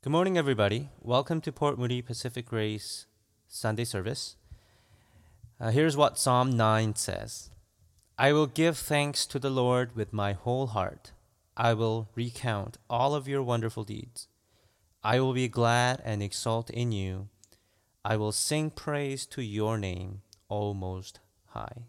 Good morning, everybody. Welcome to Port Moody Pacific Grace Sunday service. Here's what Psalm 9 says. I will give thanks to the Lord with my whole heart. I will recount all of your wonderful deeds. I will be glad and exult in you. I will sing praise to your name, O Most High.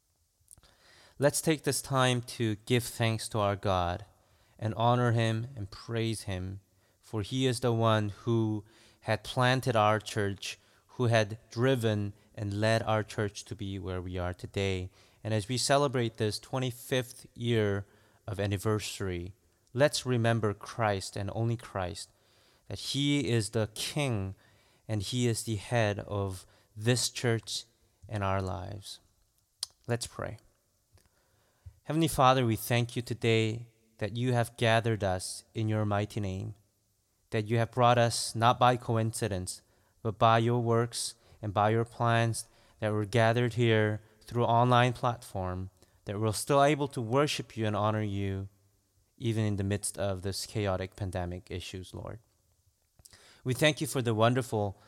Let's take this time to give thanks to our God and honor Him and praise Him, for He is the one who had planted our church, who had driven and led our church to be where we are today. And as we celebrate this 25th year of anniversary, let's remember Christ and only Christ, that He is the King and He is the head of this church and our lives. Let's pray. Heavenly Father, we thank you today that you have gathered us in your mighty name, that you have brought us not by coincidence, but by your works and by your plans, that we're gathered here through online platform, that we're still able to worship you and honor you, even in the midst of this chaotic pandemic issues, Lord. We thank you for the wonderful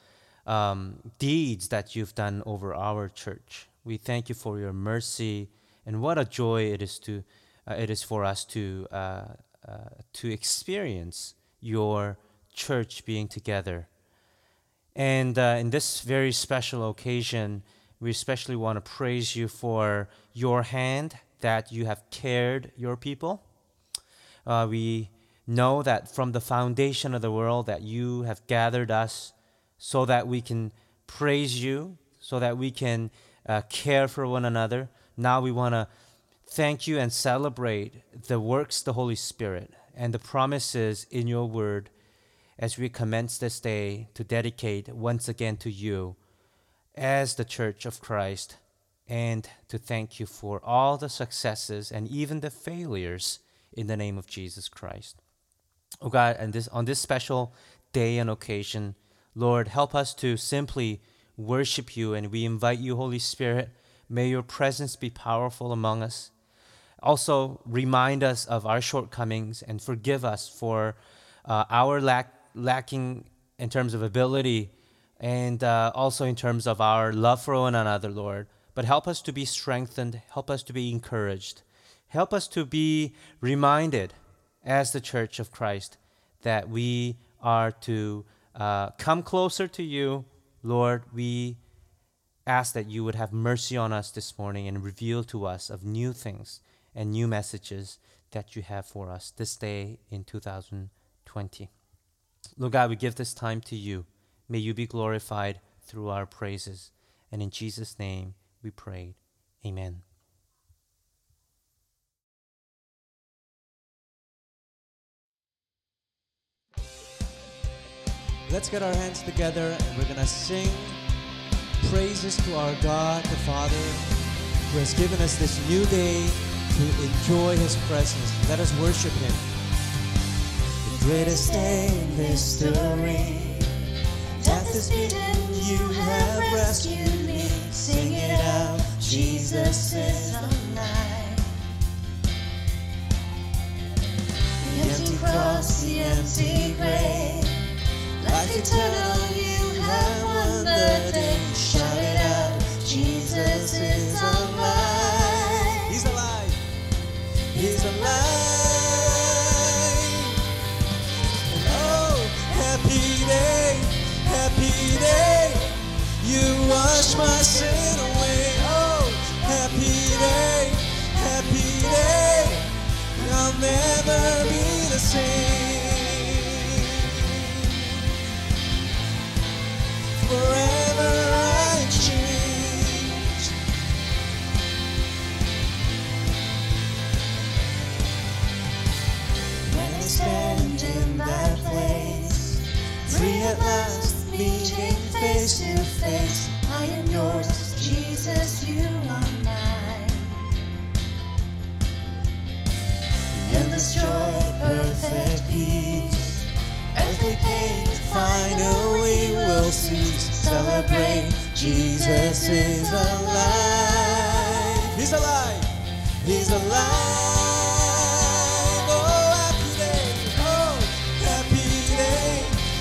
deeds that you've done over our church. We thank you for your mercy, and what a joy it is for us to experience your church being together. And in this very special occasion, we especially want to praise you for your hand that you have cared your people. We know that from the foundation of the world that you have gathered us so that we can praise you, so that we can care for one another. Now we want to thank you and celebrate the works of the Holy Spirit and the promises in your word as we commence this day to dedicate once again to you as the Church of Christ, and to thank you for all the successes and even the failures in the name of Jesus Christ. Oh God, and on this special day and occasion, Lord, help us to simply worship you, and we invite you, Holy Spirit, may your presence be powerful among us. Also, remind us of our shortcomings and forgive us for our lacking in terms of ability, and also in terms of our love for one another, Lord. But help us to be strengthened, help us to be encouraged, help us to be reminded as the Church of Christ that we are to come closer to you, Lord. We ask that you would have mercy on us this morning and reveal to us of new things and new messages that you have for us this day in 2020. Lord God, we give this time to you. May you be glorified through our praises. And in Jesus' name we pray. Amen. Let's get our hands together and we're going to sing praises to our God the Father, who has given us this new day to enjoy His presence. Let us worship Him. The greatest day in history, death is beaten, you have rescued me. Sing it out, Jesus is alive. The empty cross, the empty grave, life eternal, you have won the day. Shout it out, Jesus is alive. He's alive. He's alive. And oh, happy day, you wash my sin away. Oh, happy day, I'll never be the same. Forever I change. When I stand in that place, free at last, meeting face to face, I am yours, Jesus, you are mine. The endless joy, perfect peace, earthly pain, finally will cease. Celebrate, Jesus is alive. He's alive. He's alive. Oh, happy day. Oh, happy day.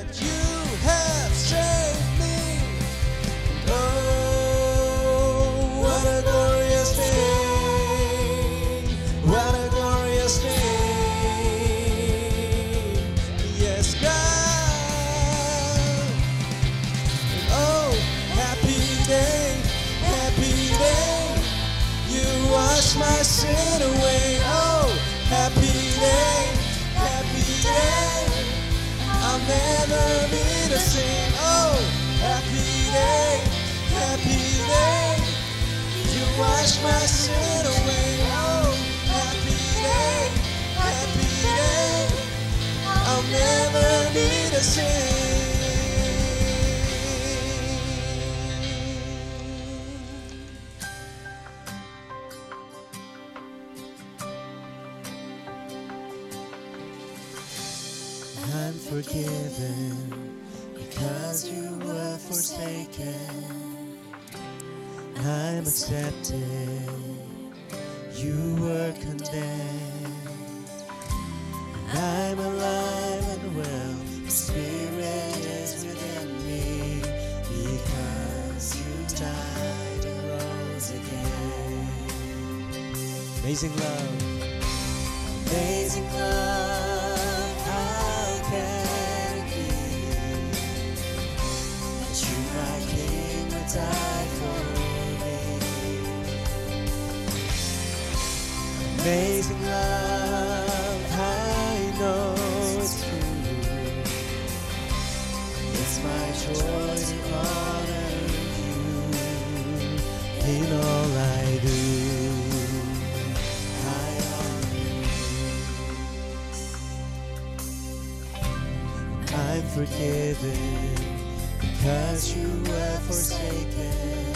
that you have saved me. Oh, what a glorious day. What a glorious day. Yes, God. Oh, happy day, happy day. You wash my sin away. Oh, happy day, happy day. I'll never be the same. Oh, happy day, happy day. You wash my sin away. Oh, happy day, happy day. I'll never be the same. I'm forgiven because you were forsaken. I'm accepted, you were condemned. I'm alive and well, the Spirit is within me, because you died and rose again. Amazing love, amazing love, how can it be that you, my King, would die for me? Amazing love, I know it's true. It's my joy to honor you in all I do. I honor you. I'm forgiven because you were forsaken.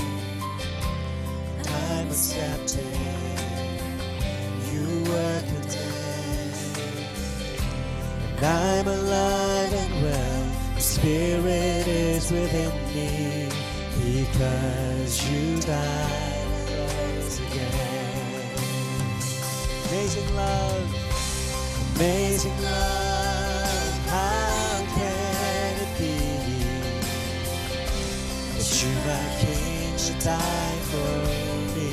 I'm accepted, you were condemned. And I'm alive and well, the Spirit is within me, because you died and rose again. Amazing love, amazing love, how can it be that you, my King, should die for me?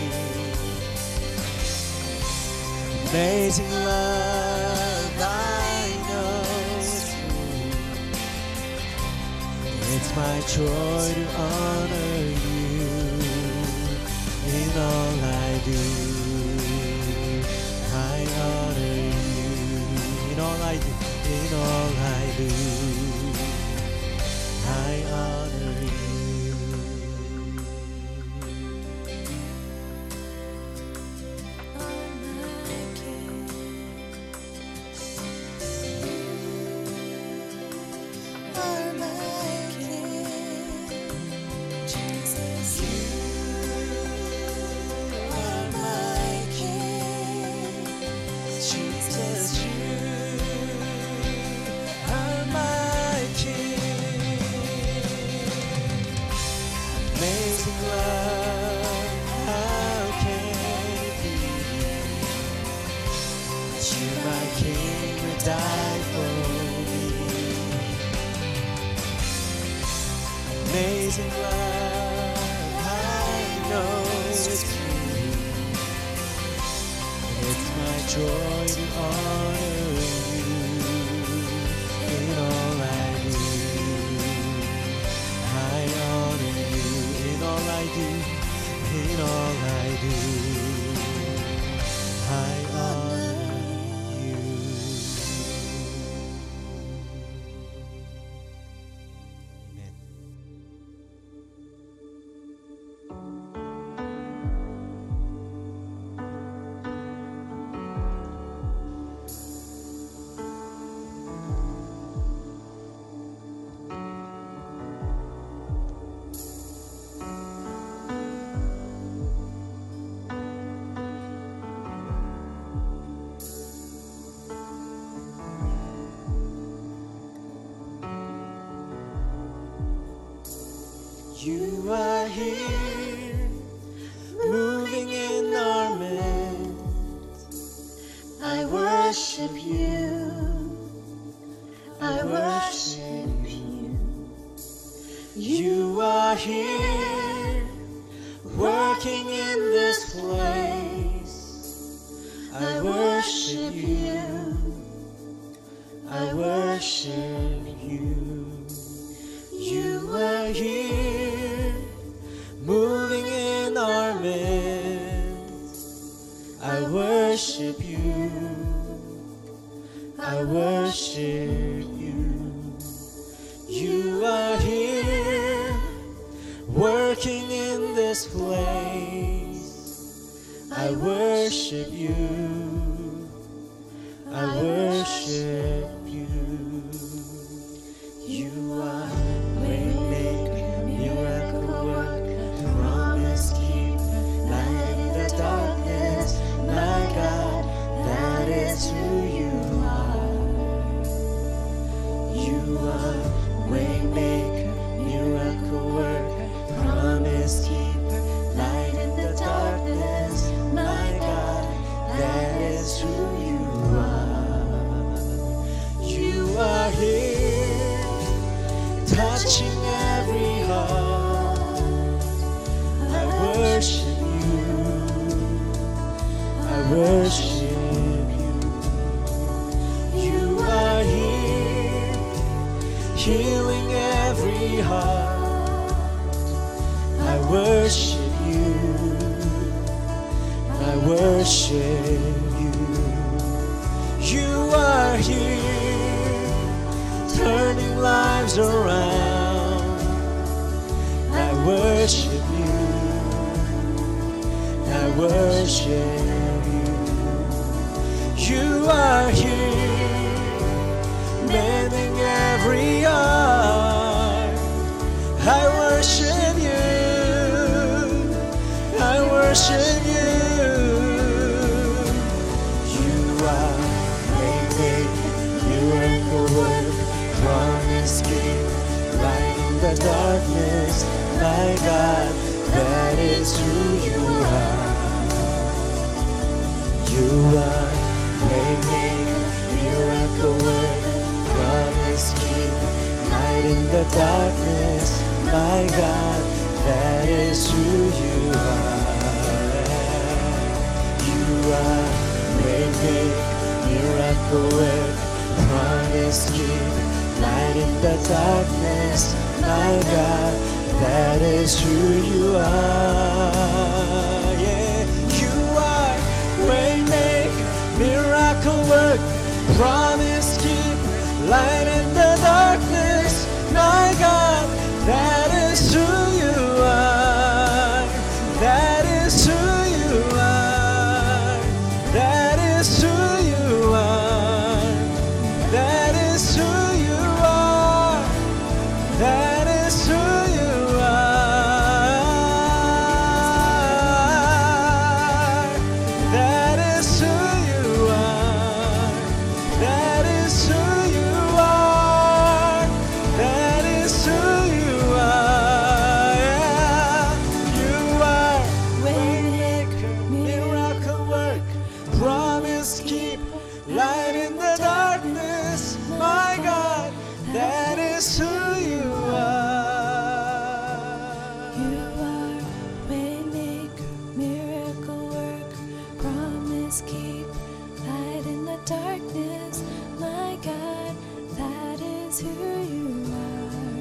Amazing love, I know it's true. It's my joy to honor you in all I do. I honor you in all I do, in all I do. I honor you. Amazing love, I know it's true. It's my joy to honor you in all I do. I honor you in all I do, in all I do. I honor you. Amen. You are here, moving in our midst. I worship you. I worship you. You are here, working in this place. I worship you. I worship you. You are here, moving in our midst. I worship you. I worship you. You are here, working in this place. I worship you. I worship you. You are waymaker, miracle worker, promise keeper, light in the darkness. My God, that is who you are. You are waymaker, miracle worker, promise keeper, light in the darkness. My God, that is who you are. You are here, touching every heart. I worship you. I worship you. You are here, healing every heart. I worship you. I worship you. You are here, turning lives around. I worship you. I worship you. You are here, mending every heart. I worship you. I worship you. You are waymaker, miracle worker, promise keeper, light in the darkness. My God, that is who you are. You are waymaker, miracle worker, promise keeper, light in the darkness. My God, that is who you are. You are waymaker, miracle worker, promise keeper, light in the darkness. My God, that is who you are. Yeah, you are waymaker, miracle worker, promise keeper, light in the darkness. My God, that is who you are. That is who you are. That is who you are. That is who you are. That is who you are. That is who you are. That is who you are. That is who you are. Yeah. You are waymaker, miracle worker, promise keeper, light in the darkness. My God, that is who you are. You are waymaker, miracle worker, promise keeper, light in the darkness. My God, that is who you are.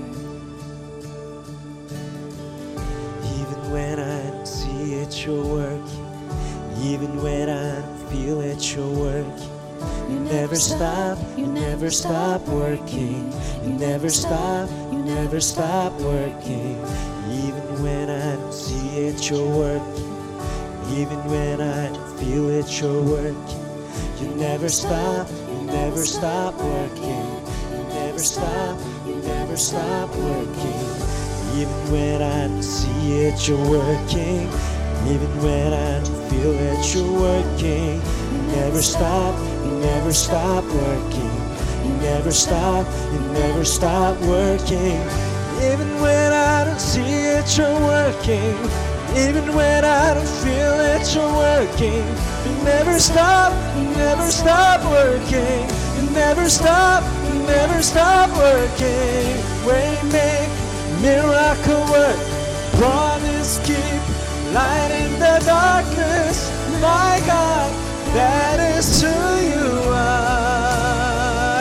Even when I don't see it, you're working. Even when I don't feel it, you're working. You never stop, you never stop working. You never stop, you never stop working. Even when I don't see it, you're working. Even when I don't feel it, you're working. You never stop, you never stop working. You never stop, you never stop working. Even when I don't see it, you're working. Even when I don't feel it, you're working. You never stop, you never stop working. You never stop, you never stop working. Even when I don't see it, you're working. Even when I don't feel it, you're working. You never stop working. You never stop working. Way make, miracle work, promise keep, light in the darkness. My God, that is who you are.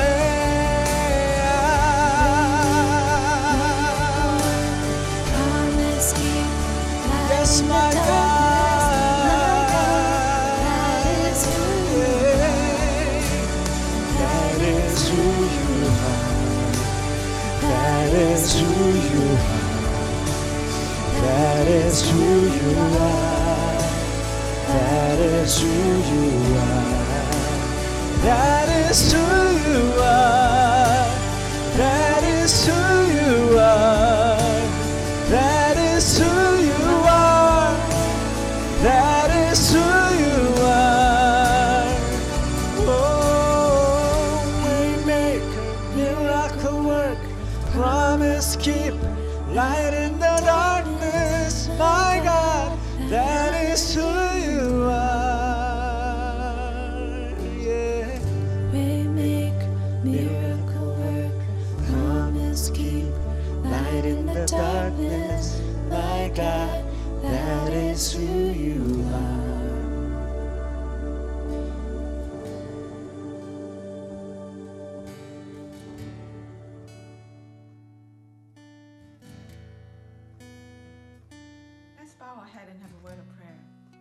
Promise keep, light Yes, in the my darkness. God. That is who you That is who you are. That is who you are. That is who you are. That is who you are. That is who you are. That is who you are. That is who you are. That is who you are. Oh, waymaker, miracle work, promise keep, light in the darkness. My God, that is who you are. Yeah. Waymaker, miracle work, promise keep, light in the darkness. My God, that is who you are. Let's bow our head and have a word of prayer.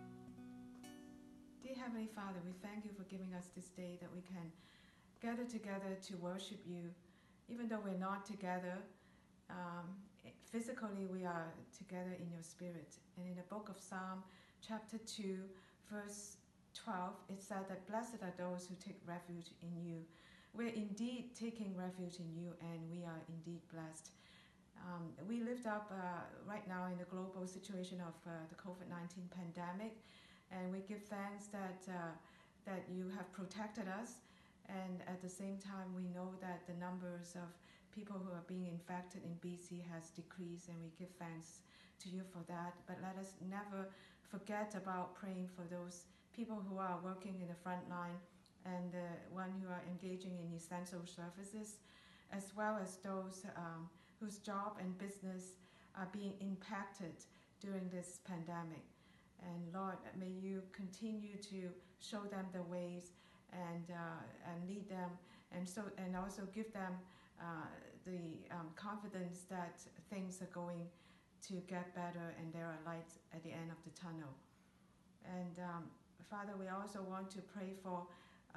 Dear Heavenly Father, we thank you for giving us this day that we can gather together to worship you. Even though we're not together, physically we are together in your spirit. And in the book of Psalm, chapter 2, verse 12, it said that blessed are those who take refuge in you. We're indeed taking refuge in you, and we are indeed blessed. We lift up right now in the global situation of the COVID-19 pandemic, and we give thanks that you have protected us, and at the same time we know that the numbers of people who are being infected in BC has decreased, and we give thanks to you for that. But let us never forget about praying for those people who are working in the front line and the one who are engaging in essential services, as well as those whose job and business are being impacted during this pandemic. And Lord, may you continue to show them the ways and lead them, and also give them the confidence that things are going to get better and there are lights at the end of the tunnel. And Father, we also want to pray for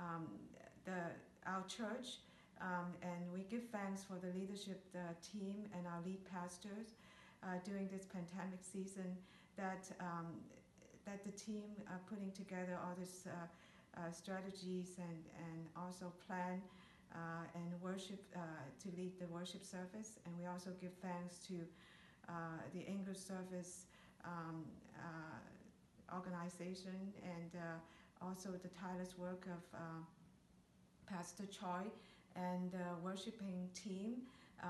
our church, and we give thanks for the leadership team and our lead pastors during this pandemic season, that the team are putting together all these strategies and also plan and worship to lead the worship service. And we also give thanks to the English service organization, and also the tireless work of Pastor Choi and the worshiping team.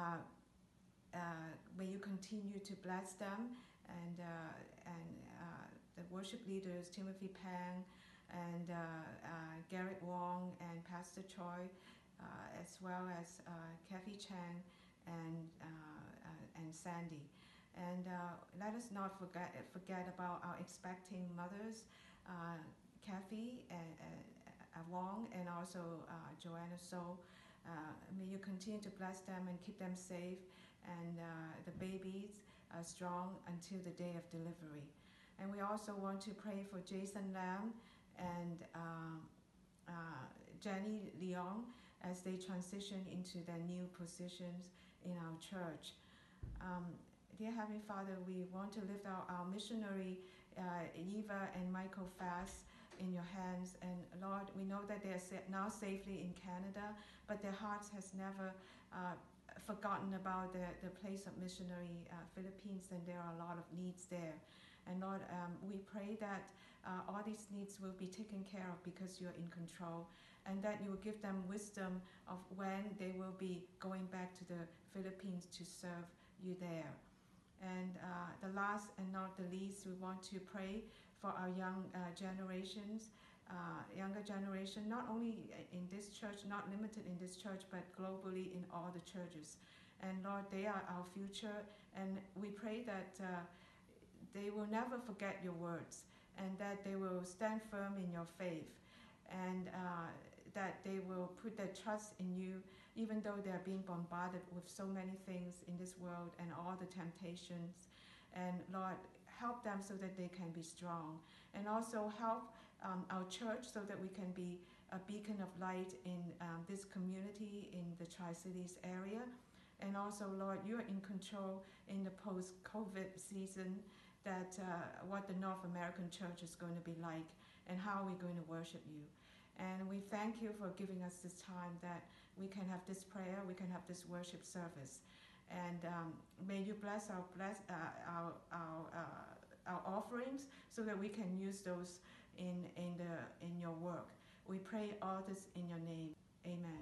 May you continue to bless them, and the worship leaders, Timothy Pang and Garrett Wong and Pastor Choi, as well as Kathy Chang and Sandy. And let us not forget about our expecting mothers, Kathy Wong, and also Joanna So. May you continue to bless them and keep them safe, and the babies strong until the day of delivery. And we also want to pray for Jason Lam and Jenny Leong as they transition into their new positions in our church. Dear Heavenly Father, we want to lift our missionary Eva and Michael Fass in your hands. And Lord, we know that they are now safely in Canada, but their hearts has never forgotten about the place of missionary Philippines, and there are a lot of needs there. And Lord, we pray that all these needs will be taken care of because you're in control, and that you will give them wisdom of when they will be going back to the Philippines to serve you there. And the last and not the least, we want to pray for our young generations younger generation, not only in this church, not limited in this church, but globally in all the churches. And Lord, they are our future, and we pray that they will never forget your words, and that they will stand firm in your faith, and that they will put their trust in you, even though they are being bombarded with so many things in this world and all the temptations. And Lord, help them so that they can be strong, and also help our church so that we can be a beacon of light in this community in the Tri-Cities area. And also, Lord, you're in control in the post-COVID season, that what the North American church is going to be like and how we're going to worship you. And we thank you for giving us this time that we can have this prayer, we can have this worship service. And may you bless our offerings so that we can use those in your work. We pray all this in your name. Amen.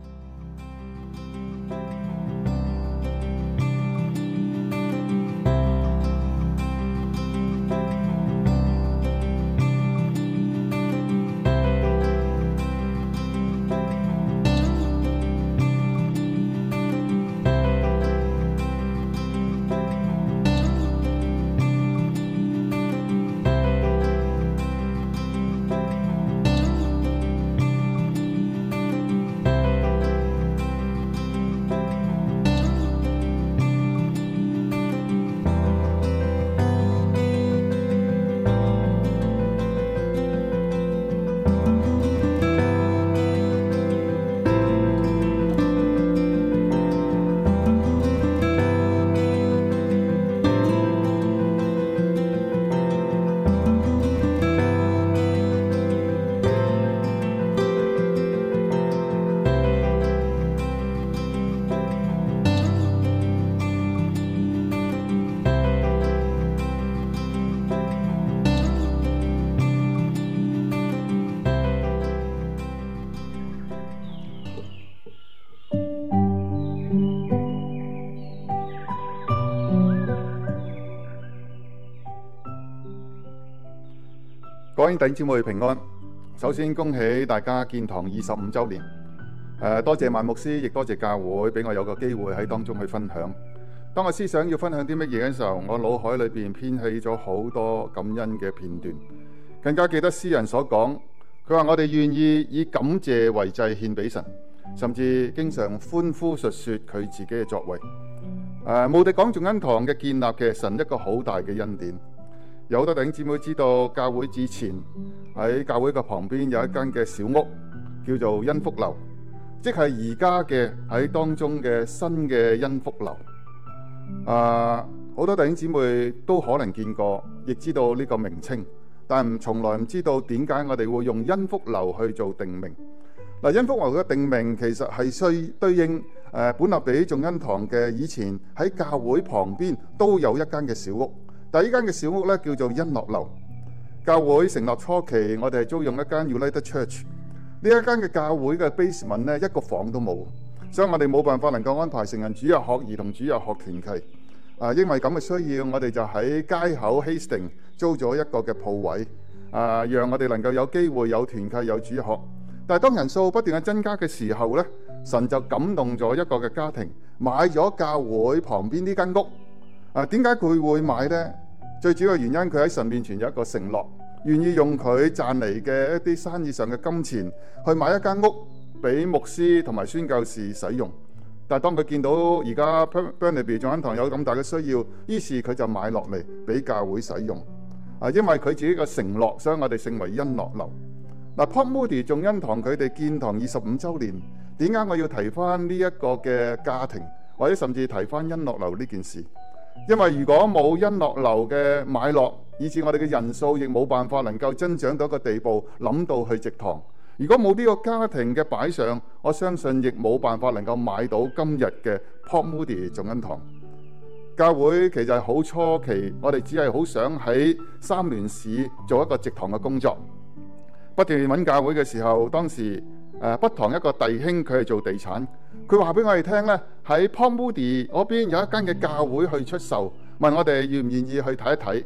各位弟兄姊妹平安。首先恭喜大家建堂25週年。多謝萬牧師，亦多謝教會俾我有個機會喺當中去分享。當我思想要分享啲乜嘢嘅時候，我腦海裏邊編起咗好多感恩嘅片段。更加記得詩人所講，佢話我哋願意以感謝為祭獻俾神，甚至經常歡呼述說佢自己嘅作為。無敵講眾恩堂嘅建立嘅神一個好大嘅恩典。有好多弟兄姊妹知道，教會之前喺教會嘅旁邊有一間嘅小屋，叫做恩福樓，即係而家嘅喺當中嘅新嘅恩福樓。好多弟兄姊妹都可能見過，亦知道呢個名稱，但從來唔知道點解我哋會用恩福樓去做定名。恩福樓嘅定名其實係需對應本立比眾恩堂嘅以前喺教會旁邊都有一間嘅小屋。但係呢間嘅小屋咧叫做恩樂樓。教會成立初期，我哋係租用一間 United Church。呢一間嘅教會嘅 basement 咧一個房都冇，所以我哋冇辦法能夠安排成人主日學、兒童主日學團契。因為咁嘅需要，我哋就喺街口 Hastings 租咗一個嘅鋪位，讓我哋能夠有機會有團契、有主日學。但係當人數不斷嘅增加嘅時候咧，神就感動咗一個嘅家庭，買咗教會旁邊呢間屋。點解佢會買呢？最主要嘅原因，佢喺神面前有一個承諾，願意用佢賺嚟嘅一啲生意上嘅金錢去買一間屋俾牧師同埋宣教士使用。但係當佢見到而家 Burnaby 眾恩堂有咁大嘅需要，於是佢就買落嚟俾教會使用。因為佢自己嘅承諾，所以我哋稱為恩樂樓。Port Moody 眾恩堂佢哋建堂25週年，點解我要提翻呢一個嘅家庭，或者甚至提翻恩樂樓呢件事？因為如果冇恩樂樓嘅買落，以致我哋嘅人數亦冇辦法能夠增長到一個地步，諗到去植堂。如果冇呢個家庭嘅擺上，我相信亦冇辦法能夠買到今日嘅 Port Moody 眾恩堂。教會其實係好初期，我哋只係好想喺三聯市做一個植堂嘅工作。不斷揾教會嘅時候，當時北堂一個弟兄佢係做地產，佢話俾我哋聽咧，喺 Port Moody 嗰邊有一間嘅教會去出售，問我哋願唔願意去睇一睇。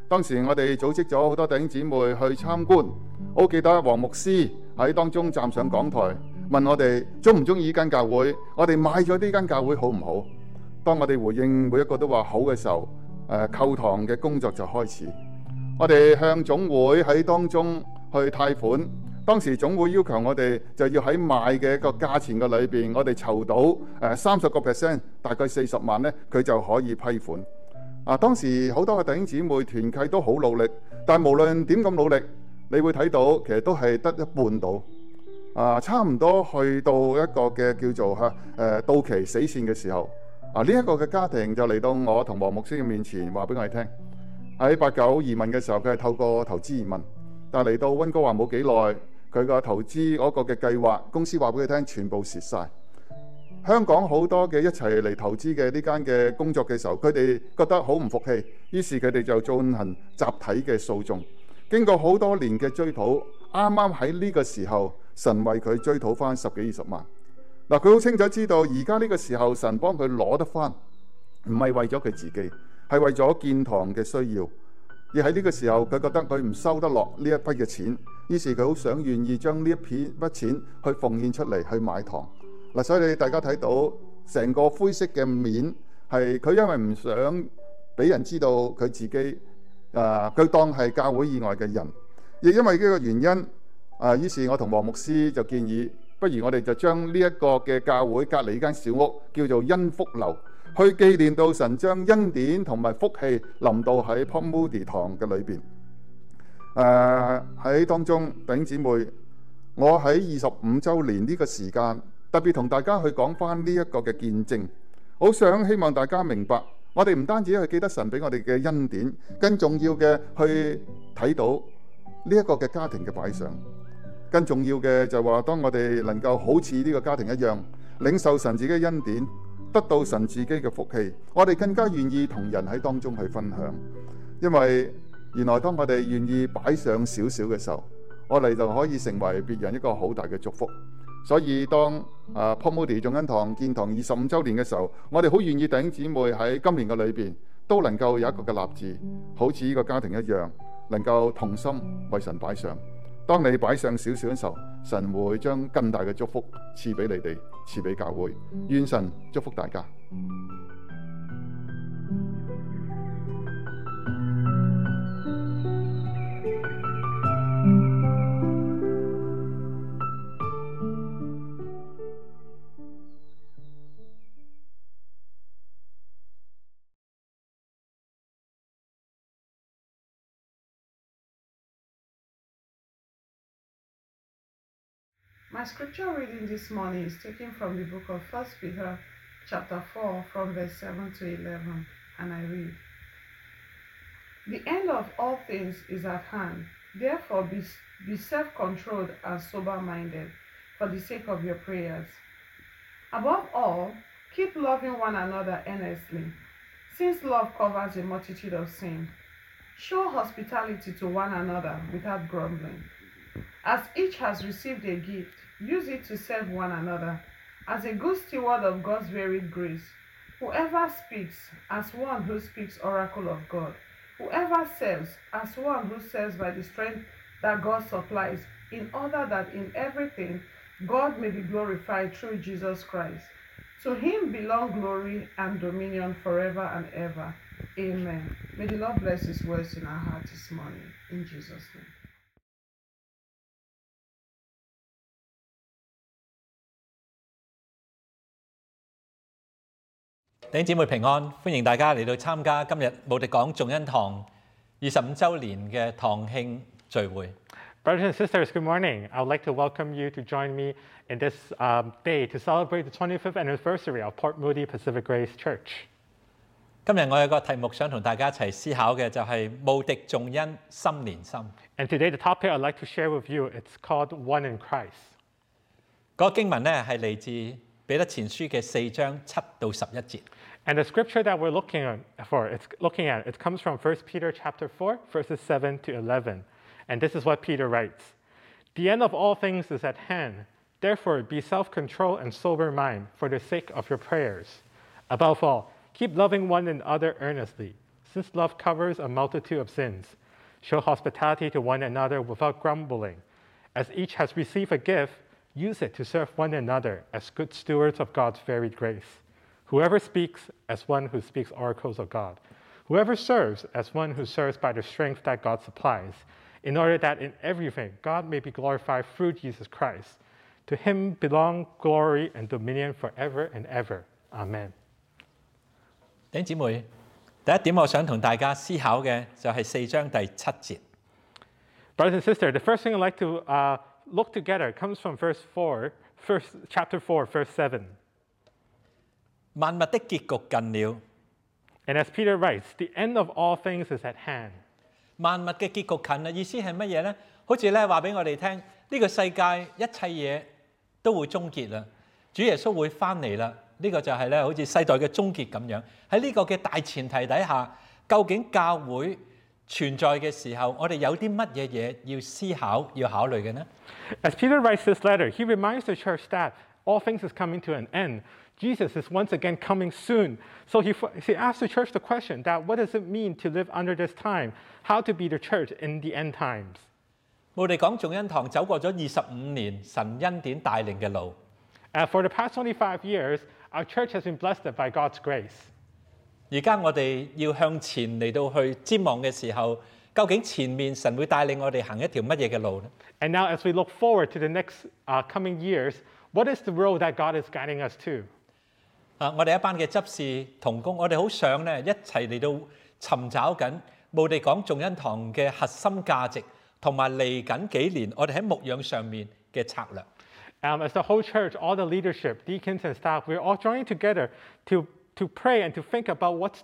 當時我哋組織咗好多弟兄姊妹去參觀，我好記得黃牧師喺當中站上講台，問我哋鍾唔鍾意呢間教會，我哋買咗呢間教會好唔好？當我哋回應每一個都話好嘅時候，購堂嘅工作就開始。我哋向總會喺當中去貸款，當時總會要求我哋就要喺賣嘅一個價錢嘅裏邊，我哋籌到30%，大概40萬呢，佢就可以批款。當時好多嘅弟兄姊妹團契都好努力，但無論點咁努力，你會睇到其實都係得一半到，差唔多去到一個嘅叫做到期死線嘅時候，呢一個嘅家庭就嚟到我同黃牧師嘅面前，話俾我哋聽，喺89移民嘅時候，佢係透過投資移民，但係嚟到溫哥華冇幾耐，佢個投資嗰個嘅計劃，公司話俾佢聽全部蝕晒。香港好多嘅一齊嚟投資嘅呢間嘅工作嘅時候，佢哋覺得好唔服氣，於是佢哋就進行集體嘅訴訟。經過好多年嘅追討，啱啱喺呢個時候，神為佢追討翻10幾20萬。佢好清楚知道，而家呢個時候神幫佢攞得翻，唔係為咗佢自己，係為咗建堂嘅需要。而喺呢個時候，佢覺得佢唔收得落呢一筆嘅錢，於是佢好想願意將呢一筆錢去奉獻出嚟去買堂。所以大家睇到成個灰色嘅面係佢因為唔想俾人知道佢自己，佢當係教會以外嘅人，亦因為呢個原因，於是我同黃牧師就建議，不如我哋就將呢一個嘅教會隔離呢間小屋叫做恩福樓，去紀念到神將恩典同埋福氣臨到喺 Moody 堂嘅裏邊。喺當中弟兄姊妹，我喺25週年呢個時間，特別同大家去講翻呢一個嘅見證，好想希望大家明白，我哋唔單止去記得神俾我哋嘅恩典，更重要嘅去睇到呢一個嘅家庭嘅擺上。更重要嘅就係話，當我哋能夠好似呢個家庭一樣，領受神自己嘅恩典，得到神自己嘅福氣，我哋更加願意同人喺當中去分享。因為原來當我哋願意擺上少少嘅時候，我哋就可以成為別人一個好大嘅祝福。所以當Moody 眾恩堂建堂25週年嘅時候，我哋好願意弟兄姊妹喺今年嘅裏邊都能夠有一個嘅立志，好似呢個家庭一樣，能夠同心為神擺上。當你擺上少少嘅時候，神會將更大嘅祝福賜俾你哋，賜俾教會。願神祝福大家。 My scripture reading this morning is taken from the book of 1 Peter chapter 4 from verse 7 to 11, and I read, "The end of all things is at hand. Therefore be self-controlled and sober-minded for the sake of your prayers. Above all, keep loving one another earnestly, since love covers a multitude of sins. Show hospitality to one another without grumbling. As each has received a gift, use it to serve one another as a good steward of God's varied grace. Whoever speaks, as one who speaks oracle of God. Whoever serves, as one who serves by the strength that God supplies, in order that in everything God may be glorified through Jesus Christ. To him belong glory and dominion forever and ever. Amen." May the Lord bless his words in our heart this morning. In Jesus' name. 弟兄姊妹平安，歡迎大家嚟到參加今日慕迪港眾恩堂25週年嘅堂慶聚會。 Brothers and sisters, good morning. I would like to welcome you to join me in this day to celebrate the 25th anniversary of Port Moody Pacific Grace Church. 今日我有個題目想同大家一齊思考嘅就係慕迪眾恩心連心。 And today the topic I'd like to share with you, it's called One in Christ. 嗰個經文咧係嚟自彼得前書嘅4章7到11節。 And the scripture that we're looking at, it comes from 1 Peter chapter 4, verses 7 to 11. And this is what Peter writes. "The end of all things is at hand. Therefore, be self-controlled and sober mind for the sake of your prayers. Above all, keep loving one another earnestly, since love covers a multitude of sins. Show hospitality to one another without grumbling. As each has received a gift, use it to serve one another as good stewards of God's varied grace. Whoever speaks, as one who speaks oracles of God. Whoever serves, as one who serves by the strength that God supplies, in order that in everything God may be glorified through Jesus Christ. To him belong glory and dominion forever and ever. Amen. 弟兄姊妹，第一點我想同大家思考嘅就係4章第7節。 Brothers and sisters, the first thing I'd like to look together comes from chapter 4, verse 7. 萬物的結局近了， And as Peter writes, the end of all things is at hand. 萬物嘅結局近啦，意思係乜嘢呢？好似咧話俾我哋聽，呢個世界一切嘢都會終結啦，主耶穌會翻嚟啦。呢個就係咧好似世代嘅終結咁樣。喺呢個嘅大前提底下，究竟教會存在嘅時候，我哋有啲乜嘢嘢要思考、要考慮嘅呢？ As Peter writes this letter, he reminds the church that all things is coming to an end. Jesus is once again coming soon. So he asks the church the question that what does it mean to live under this time? How to be the church in the end times? 我哋講眾恩堂走過咗25年神恩典帶領嘅路。 For the past 25 years, our church has been blessed by God's grace. 而家我哋要向前嚟到去瞻望嘅時候，究竟前面神會帶領我哋行一條乜嘢嘅路呢？ And now as we look forward to the next coming years, what is the road that God is guiding us to? 我哋一班嘅執事同工，我哋好想咧一齊嚟到尋找緊我哋講眾恩堂嘅核心價值，同埋嚟緊幾年我哋喺牧養上面嘅策略。 As the whole church, all the leadership, deacons and staff, we're all joining together to pray and to think about what's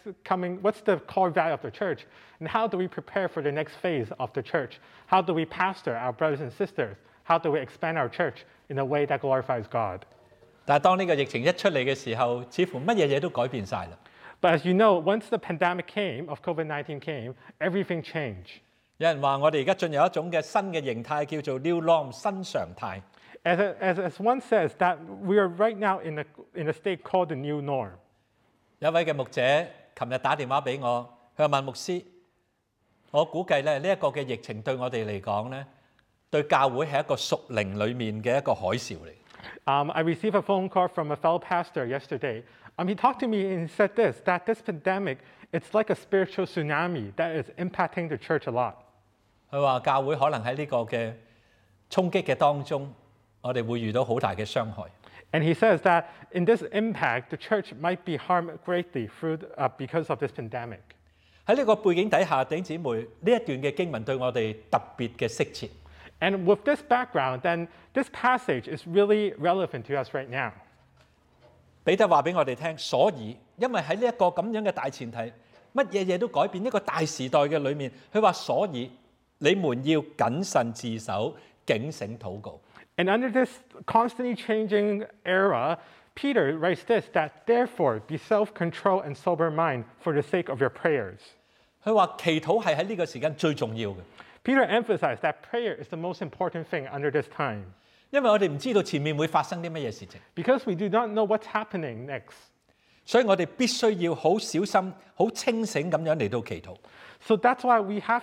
the core value of the church, and how do we prepare for the next phase of the church? How do we pastor our brothers and sisters? How do we expand our church in a way that glorifies God? 但係當呢個疫情一出嚟嘅時候，似乎乜嘢嘢都改變晒啦。 But as you know, once the pandemic of COVID-19 came, everything changed. 有人話我哋而家進入一種嘅新嘅形態，叫做 New Norm 新常態。 As one says, that we are right now in a state called the new norm. 有一位嘅牧者琴日打電話俾我，佢話問牧師，我估計咧呢一個嘅疫情對我哋嚟講咧，對教會係一個屬靈裡面嘅一個海嘯嚟。 I received a phone call from a fellow pastor yesterday. He talked to me and he said that this pandemic, it's like a spiritual tsunami that is impacting the church a lot. 佢話教會可能喺呢個嘅衝擊嘅當中，我哋會遇到好大嘅傷害。 And he says that in this impact, the church might be harmed greatly because of this pandemic. 喺呢個背景底下，弟兄姊妹，呢一段嘅經文對我哋特別嘅適切。 And with this background, then this passage is really relevant to us right now. 彼得話俾我哋聽，所以因為喺呢一個咁樣嘅大前提，乜嘢嘢都改變，一個大時代嘅裏面，佢話所以你們要謹慎自守，警醒禱告。 And under this constantly changing era, Peter writes this, that therefore be self-control and sober mind for the sake of your prayers. 佢話祈禱係喺呢個時間最重要嘅。 Peter emphasized that prayer is the most important thing under this time. 因為我哋唔知道前面會發生啲乜嘢事情。 Because we do not know what's happening next. 所以我哋必須要好小心、好清醒咁樣嚟到祈禱。 So that's why we have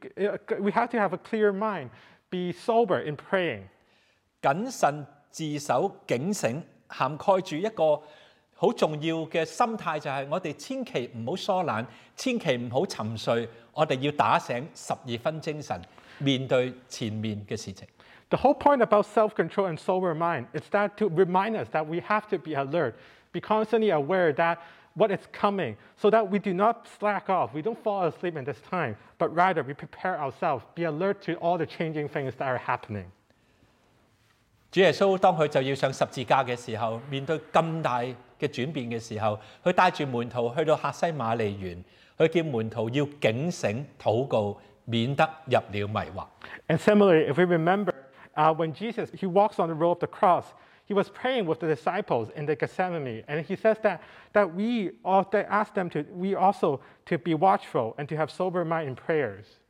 to have a clear mind, be sober in praying. 謹慎自守警醒，涵蓋住一個好重要嘅心態，就係我哋千祈唔好疏懶，千祈唔好沉睡，我哋要打醒12分精神，面對前面嘅事情。 The whole point about self-control and sober mind is that to remind us that we have to be alert, be constantly aware that what is coming, so that we do not slack off, we don't fall asleep in this time, but rather we prepare ourselves, be alert to all the changing things that are happening. 主耶穌當佢就要上十字架嘅時候，面對咁大嘅轉變嘅時候，佢帶住門徒去到客西馬尼園，佢叫門徒要警醒禱告，免得入了迷惑。 And similarly, if we remember, when Jesus, he walks on the road of the cross, he was praying with the disciples in the Gethsemane, and he says that we all ask them to be watchful and to have sober mind in prayers.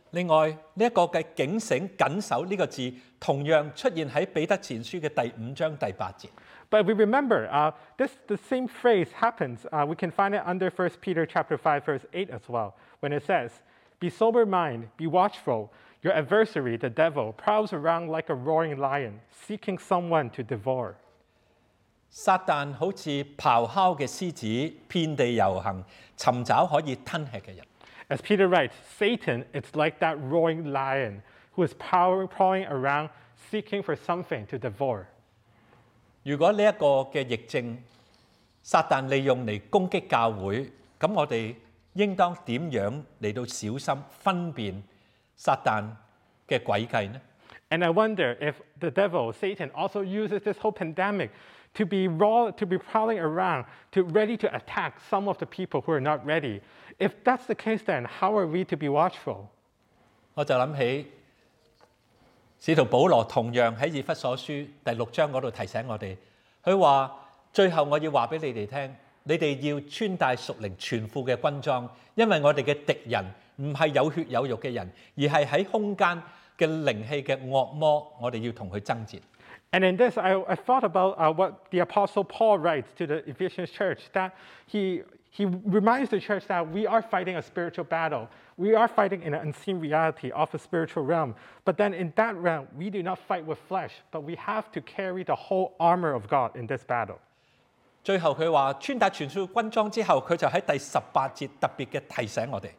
另外呢一個嘅警醒緊守呢個字，同樣出現喺彼得前書嘅第5章第8節。 But we remember, the same phrase happens. We can find it under 1 Peter chapter 5, verse 8 as well, when it says, "Be sober mind, be watchful. Your adversary, the devil, prowls around like a roaring lion, seeking someone to devour." 撒旦好似咆哮嘅獅子，遍地遊行，尋找可以吞吃嘅人。 As Peter writes, Satan is like that roaring lion who is prowling around, seeking for something to devour. 如果呢一個嘅疫症，撒旦利用嚟攻擊教會，咁我哋應當點樣嚟到小心分辨撒旦嘅詭計呢？ And I wonder if the devil, Satan, also uses this whole pandemic to be prowling around, ready to attack some of the people who are not ready. If that's the case, then how are we to be watchful? 我就諗起使徒保羅同樣喺以弗所書第6章嗰度提醒我哋，佢話：最後我要話俾你哋聽，你哋要穿戴屬靈全副嘅軍裝，因為我哋嘅敵人唔係有血有肉嘅人，而係喺空間嘅靈氣嘅惡魔，我哋要同佢爭戰。 And in this, I thought about what the Apostle Paul writes to the Ephesians church, that he reminds the church that we are fighting a spiritual battle. We are fighting in an unseen reality of a spiritual realm. But then in that realm, we do not fight with flesh, but we have to carry the whole armor of God in this battle. 最後佢話穿戴全副軍裝之後，佢就喺第18節特別嘅提醒我哋。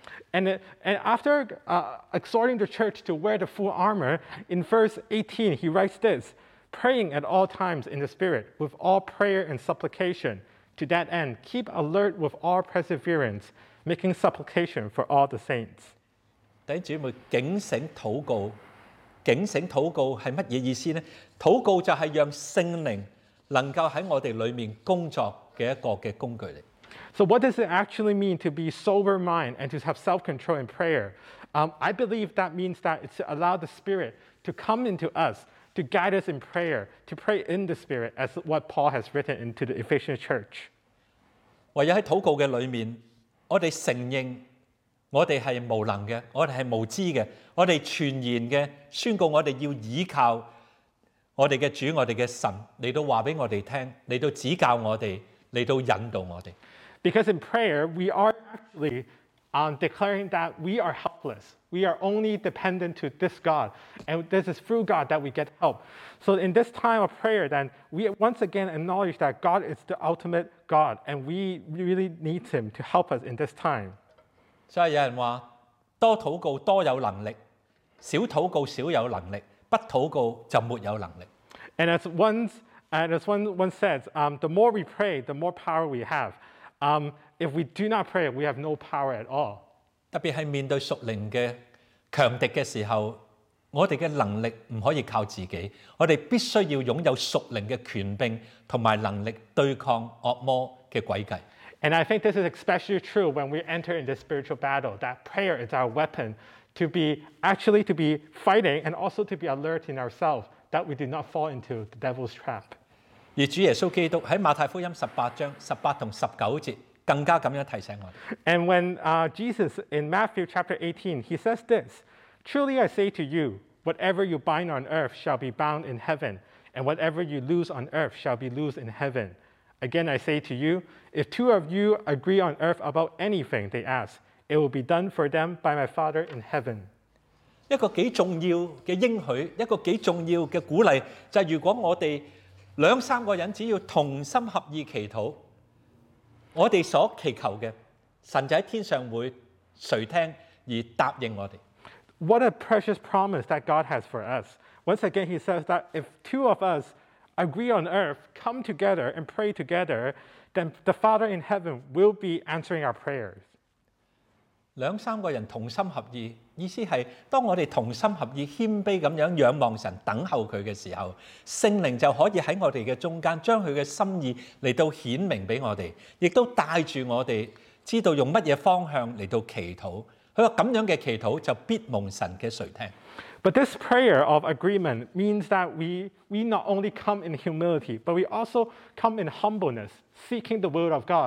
And after exhorting the church to wear the full armor, in verse 18, he writes this, "Praying at all times in the Spirit, with all prayer and supplication. To that end, keep alert with all perseverance, making supplication for all the saints." 弟兄姊妹，警醒禱告係乜嘢意思呢？禱告就係讓聖靈能夠喺我哋裏面工作嘅一個嘅工具嚟。 So what does it actually mean to be sober mind and to have self-control in prayer? I believe that means that it's to allow the Spirit to come into us, to guide us in prayer, to pray in the Spirit, as what Paul has written into the Ephesian church. 唯有喺禱告嘅裏面，我哋承認我哋係無能嘅，我哋係無知嘅，我哋全然嘅宣告我哋要依靠我哋嘅主，我哋嘅神嚟到話俾我哋聽，嚟到指教我哋，嚟到引導我哋。 Because in prayer, we are actually declaring that we are helpless. We are only dependent to this God. And this is through God that we get help. So in this time of prayer, then, we once again acknowledge that God is the ultimate God. And we really need Him to help us in this time. 所以有人話：多禱告多有能力，少禱告少有能力，不禱告就沒有能力。 And as one says, the more we pray, the more power we have. If we do not pray, we have no power at all. 特別係面對屬靈嘅強敵嘅時候，我哋嘅能力唔可以靠自己，我哋必須要擁有屬靈嘅權柄同埋能力對抗惡魔嘅詭計。 And I think this is especially true when we enter into spiritual battle, that prayer is our weapon to be fighting and also to be alert in ourselves, that we do not fall into the devil's trap. 而主耶穌基督喺馬太福音18章18同19節更加咁樣提醒我哋。 And when Jesus in Matthew chapter 18, he says this, "Truly I say to you, whatever you bind on earth shall be bound in heaven, and whatever you loose on earth shall be loosed in heaven. Again I say to you, if two of you agree on earth about anything they ask, it will be done for them by my Father in heaven." 一個幾重要嘅應許，一個幾重要嘅鼓勵，就係如果我哋兩三個人只要同心合意祈禱，我哋所祈求嘅，神就喺天上會垂聽而答應我哋。 What a precious promise that God has for us. Once again, he says that if two of us agree on earth, come together and pray together, then the Father in heaven will be answering our prayers. 兩三個人同心合意，意思係當我哋同心合意、謙卑咁樣仰望神、等候佢嘅時候，聖靈就可以喺我哋嘅中間，將佢嘅心意嚟到顯明俾我哋，亦都帶住我哋知道用乜嘢方向嚟到祈禱。佢話咁樣嘅祈禱就必蒙神嘅垂聽。 But this prayer of agreement means that we not only come in humility, but we also come in humbleness, seeking the will of God,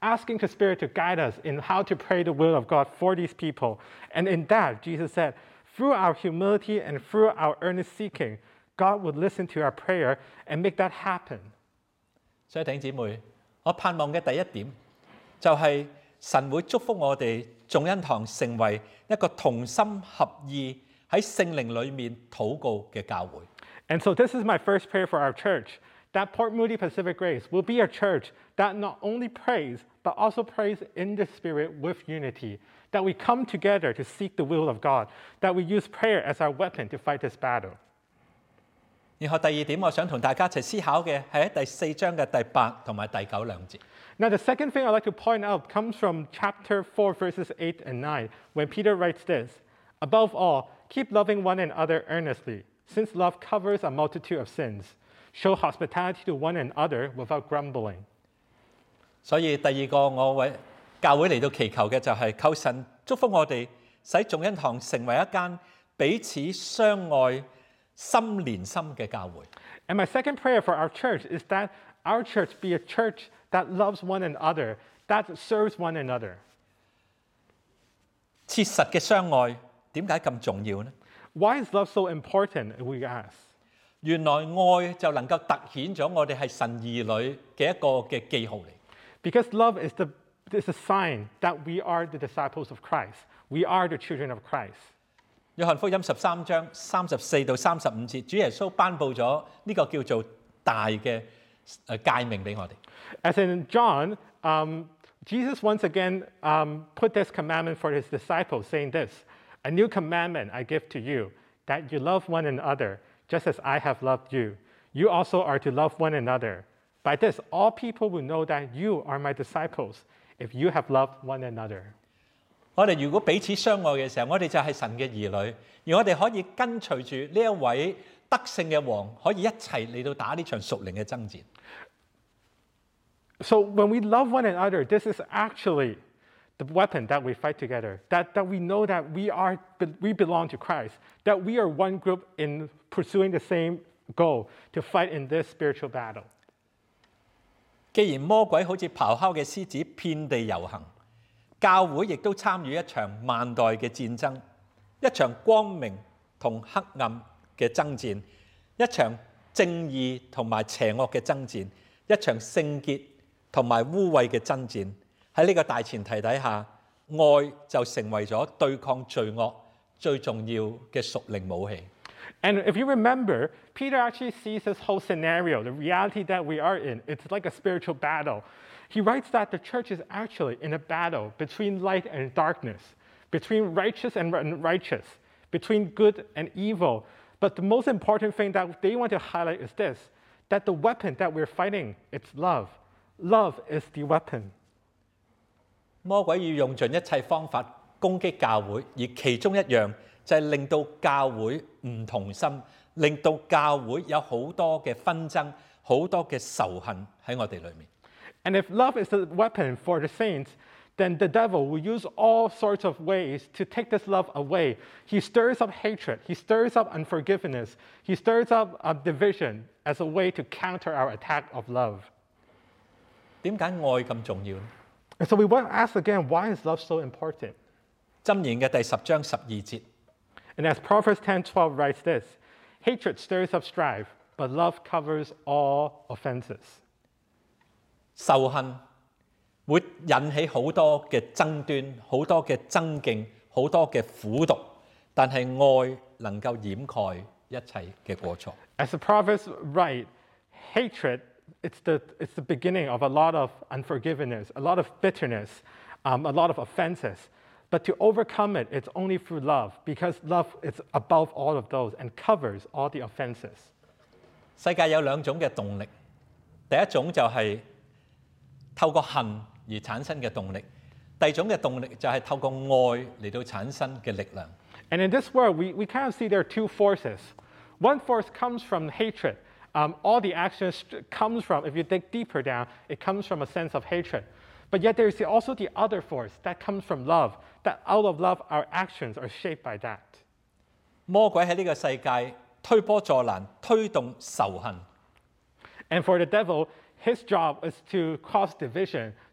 asking the Spirit to guide us in how to pray the will of God for these people. And in that, Jesus said, through our humility and through our earnest seeking, God would listen to our prayer and make that happen. 所以弟兄姊妹，我盼望嘅第一點就係神會祝福我哋眾恩堂成為一個同心合意喺聖靈裏面禱告嘅教會。 And so this is my first prayer for our church, that Port Moody Pacific Grace will be a church that not only prays, but also prays in the Spirit with unity, that we come together to seek the will of God, that we use prayer as our weapon to fight this battle. 然後第二點，我想同大家一齊思考嘅係喺第4章嘅第8同埋第9兩節。 Now, the second thing I'd like to point out comes from chapter 4, verses 8 and 9, when Peter writes this, above all, keep loving one another earnestly, since love covers a multitude of sins. Show hospitality to one another without grumbling. 所以第二個我為教會嚟到祈求嘅就係求神祝福我哋，使眾恩堂成為一間彼此相愛、心連心嘅教會。 And my second prayer for our church is that our church be a church that loves one another, that serves one another. 切實嘅相愛點解咁重要呢？ Why is love so important, we ask? 原來愛就能夠突顯咗我哋係神兒女嘅一個嘅記號嚟。 Because love is a sign that we are the disciples of Christ. We are the children of Christ. 約翰福音13章34到35節，主耶穌頒布咗呢個叫做大嘅誡命俾我哋。 As in John, Jesus once again put this commandment for his disciples, saying this, a new commandment I give to you, that you love one another, just as I have loved you. You also are to love one another. By this, all people will know that you are my disciples, if you have loved one another. 我哋如果彼此相愛嘅時候，我哋就係神嘅兒女，而我哋可以跟隨住呢一位得勝嘅王，可以一齊嚟到打呢場屬靈嘅爭戰。 So when we love one another, this is actually the weapon that we fight together, that we know that we belong to Christ, that we are one group in pursuing the same goal to fight in this spiritual battle. 既然魔鬼好似咆哮嘅獅子遍地遊行，教會亦都參與一場萬代嘅戰爭，一場光明同黑暗嘅爭戰，一場正義同埋邪惡嘅爭戰，一場聖潔同埋污穢嘅爭戰。喺呢個大前提底下，愛就成為咗對抗罪惡最重要嘅屬靈武器。 And if you remember, Peter actually sees this whole scenario, the reality that we are in. It's like a spiritual battle. He writes that the church is actually in a battle between light and darkness, between righteous and unrighteous, between good and evil. But the most important thing that they want to highlight is this, that the weapon that we're fighting, it's love. Love is the weapon. 魔鬼要用盡一切方法攻擊教會，而其中一樣就係令到教會唔同心，令到教會有好多嘅紛爭、好多嘅仇恨喺我哋裏面。 And if love is the weapon for the saints, then the devil will use all sorts of ways to take this love away. He stirs up hatred. He stirs up unforgiveness. He stirs up division as a way to counter our attack of love. 點解愛咁重要呢？ And so we want to ask again, why is love so important? 箴言嘅第10章12節。 And as Proverbs 10:12 writes this, hatred stirs up strife, but love covers all offenses. 仇恨會引起好多嘅爭端、好多嘅爭競、好多嘅苦毒，但係愛能夠掩蓋一切嘅過錯。 As the Proverbs write, hatred, it's the beginning of a lot of unforgiveness, a lot of bitterness, a lot of offenses. But to overcome it, it's only through love, because love is above all of those and covers all the offenses. 世界有兩種嘅動力，第一種就係透過恨而產生嘅動力，第二種嘅動力就係透過愛嚟到產生嘅力量。 And in this world, we kind of see there are two forces. One force comes from hatred. All the actions comes from, if you dig deeper down, it comes from a sense of hatred. But yet there is also the other force that comes from love, that out of love, our actions are shaped by that. 魔鬼喺呢個世界推波助瀾，推動仇恨。 And for the devil, his job is to cause division,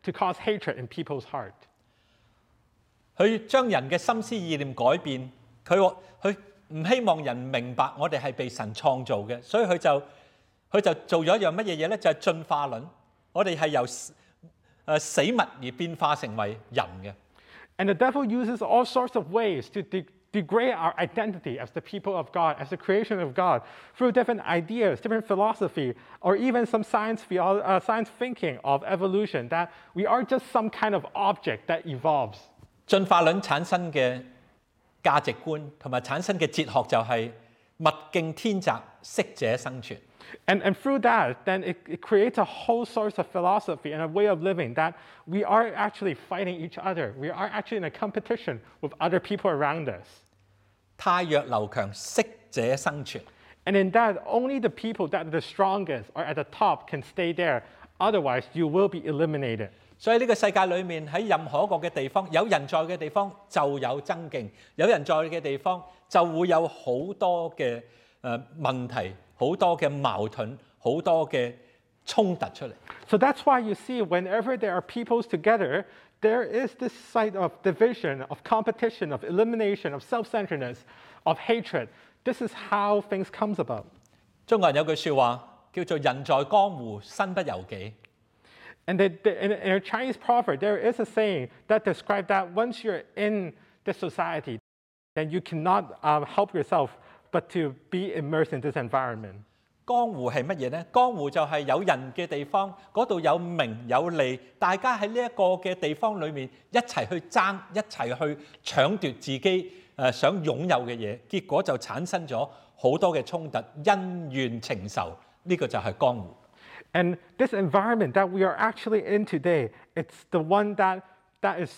to cause hatred in people's heart. 佢將人嘅心思意念改變，佢唔希望人明白我哋係被神創造嘅，所以佢就做咗一樣乜嘢嘢咧？就係進化論，我哋係由死物而變化成為人嘅。 And the devil uses all sorts of ways to degrade our identity as the people of God, as the creation of God, through different ideas, different philosophy, or even some science thinking of evolution, that we are just some kind of object that evolves. 進化論產生嘅價值觀同埋產生嘅哲學就係物競天擇，適者生存。 And through that, then it creates a whole source of philosophy and a way of living that we are actually fighting each other. We are actually in a competition with other people around us. 汰弱留強，適者生存。 And in that, only the people that are the strongest or at the top can stay there. Otherwise, you will be eliminated. 所以呢個世界裏面喺任何一個嘅地方，有人在嘅地方就有爭競，有人在嘅地方就會有好多嘅問題。好多嘅矛盾，好多嘅衝突出嚟。 So that's why you see, whenever there are peoples together, there is this side of division, of competition, of elimination, of self-centeredness, of hatred. This is how things comes about. 中國人有句説話叫做人在江湖，身不由己。 And in a Chinese proverb, there is a saying that describes that once you're in the society, then you cannot help yourself but to be immersed in this environment. 江湖係乜嘢呢？江湖就係有人嘅地方，嗰度有名有利，大家喺呢一個嘅地方裏面一齊去爭，一齊去搶奪自己想擁有嘅嘢，結果就產生咗好多嘅衝突，恩怨情仇，呢個就係江湖。 And this environment that we are actually in today, it's the one that is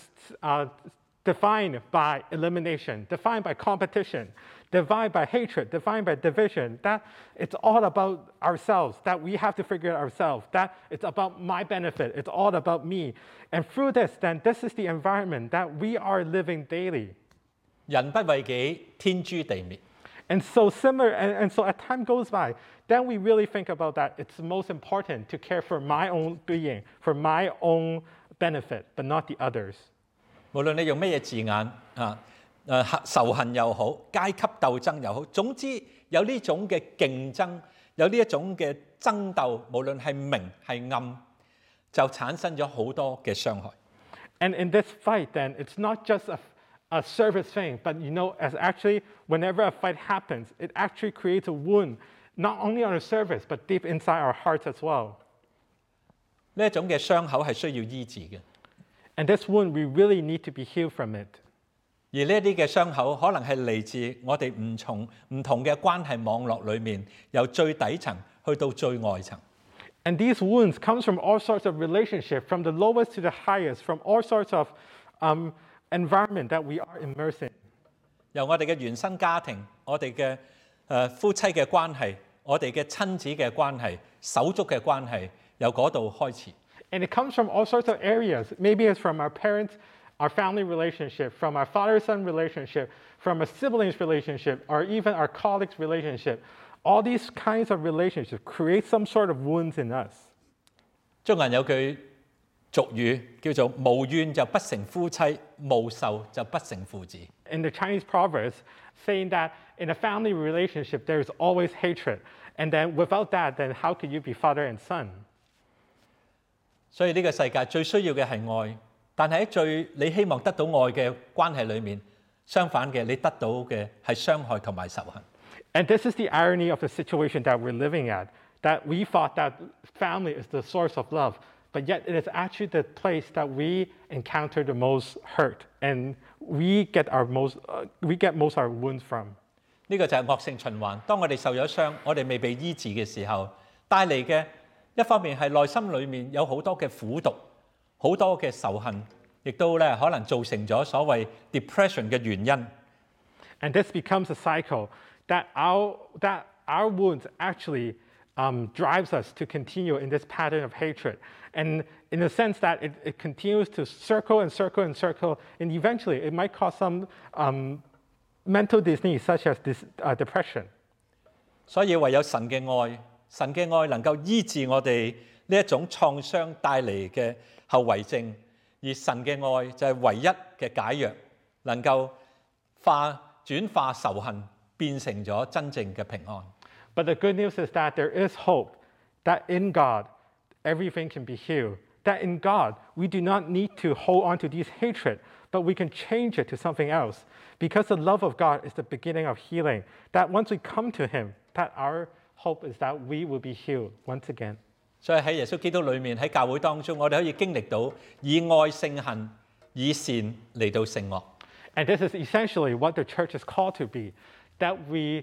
defined by elimination, defined by competition, defined by hatred, defined by division, that it's all about ourselves, that we have to figure it ourselves, that it's about my benefit, it's all about me. And through this, then this is the environment that we are living daily. 人不為己，天誅地滅。 And so similar, and so as time goes by, then we really think about that it's most important to care for my own being, for my own benefit, but not the others. 無論你用咩嘢字眼仇恨又好，階級鬥爭又好，總之有呢種嘅競爭，有呢一種嘅爭鬥，無論係明係暗，就產生咗好多嘅傷害。 And in this fight, then, it's not just a surface thing, but as actually, whenever a fight happens, it actually creates a wound, not only on the surface, but deep inside our hearts as well. 呢一種嘅傷口係需要醫治嘅。 And this wound, we really need to be healed from it. 而呢啲嘅傷口可能係嚟自我哋唔同嘅關係網絡裏面，由最底層去到最外層。 And these wounds comes from all sorts of relationships, from the lowest to the highest, from all sorts of environment that we are immersed in. 由我哋嘅原生家庭，我哋嘅夫妻嘅關係，我哋嘅親子嘅關係，手足嘅關係，由嗰度開始。 And it comes from all sorts of areas. Maybe it's from our parents, our family relationship, from our father-son relationship, from a siblings relationship, or even our colleagues relationship. All these kinds of relationships create some sort of wounds in us. 中國人有句俗語叫做無怨就不成夫妻，無仇就不成父子。 In the Chinese proverbs, saying that in a family relationship there is always hatred, and then without that, then how could you be father and son? 所以呢個世界最需要嘅係愛，但係喺你希望得到愛嘅關係裏面，相反嘅你得到嘅係傷害同埋仇恨。 And this is the irony of the situation that we're living at, that we thought that family is the source of love, but yet it is actually the place that we encounter the most hurt, and we get most of our wounds from. 呢個就係惡性循環。當我哋受咗傷，我哋未被醫治嘅時候，帶嚟嘅一方面係內心裏面有好多嘅苦毒，好多嘅仇恨，亦都可能造成咗所謂 depression 嘅原因。 And this becomes a cycle that our wounds actually drives us to continue in this pattern of hatred. And in the sense that it continues to circle and circle and circle, and eventually it might cause some mental disease such as depression. 所以唯有神嘅愛能夠醫治我哋呢一種創傷帶嚟嘅後遺症，而神嘅愛就係唯一嘅解藥，能夠轉化仇恨，變成咗真正嘅平安。 But the good news is that there is hope, that in God, everything can be healed. That in God, we do not need to hold on to these hatred, but we can change it to something else. Because the love of God is the beginning of healing. That once we come to Him, that our hope is that we will be healed once again. 所以喺耶穌基督裏面，喺教會當中，我哋可以經歷到以愛勝恨，以善嚟到勝惡。 And this is essentially what the church is called to be, that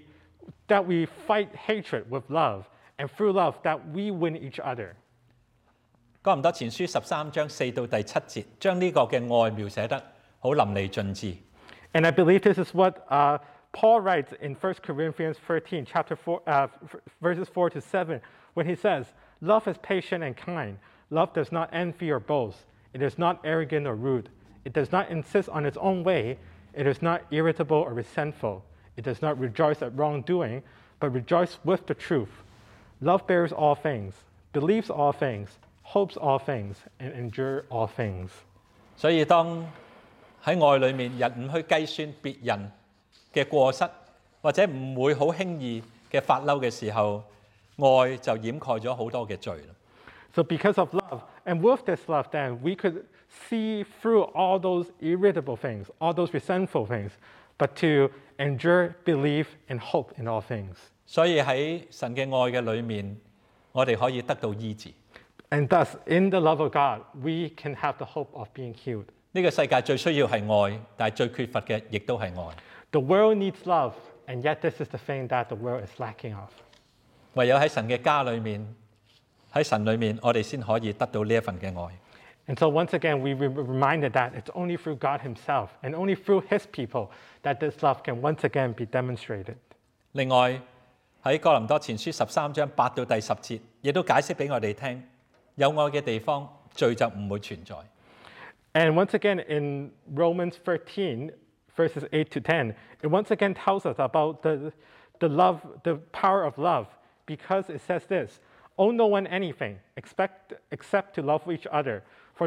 we fight hatred with love, and through love that we win each other. 哥林多前書13章4到第7節，將呢個嘅愛描寫得好淋漓盡致。 And I believe this is what Paul writes in 1 Corinthians 13, chapter 4, verses 4 to 7, when he says, "Love is patient and kind. Love does not envy or boast. It is not arrogant or rude. It does not insist on its own way. It is not irritable or resentful. It does not rejoice at wrongdoing, but rejoices with the truth. Love bears all things, believes all things, hopes all things, and endures all things." 所以當喺愛裏面，人唔去計算別人嘅過失，或者唔會好輕易嘅發嬲嘅時候，愛就掩蓋咗好多嘅罪啦。 So because of love, and with this love then, we could see through all those irritable things, all those resentful things, but to endure, believe, and hope in all things. 所以喺神嘅愛嘅裏面，我哋可以得到醫治。 And thus, in the love of God, we can have the hope of being healed. 呢個世界最需要係愛，但係最缺乏嘅亦都係愛。 The world needs love, and yet this is the thing that the world is lacking of. 唯有喺神嘅家裏面，喺神裏面，我哋先可以得到呢一份嘅愛。 And so once again, we were reminded that it's only through God Himself and only through His people that this love can once again be demonstrated. 另外喺哥林多前書13章8到第10節，亦都解釋俾我哋聽，有愛嘅地方，罪就唔會存在。 And once again, in Romans 13, verses 8 to 10, it once again tells us about the love, the power of love, because it says this: "Owe no one anything, except to love each other. For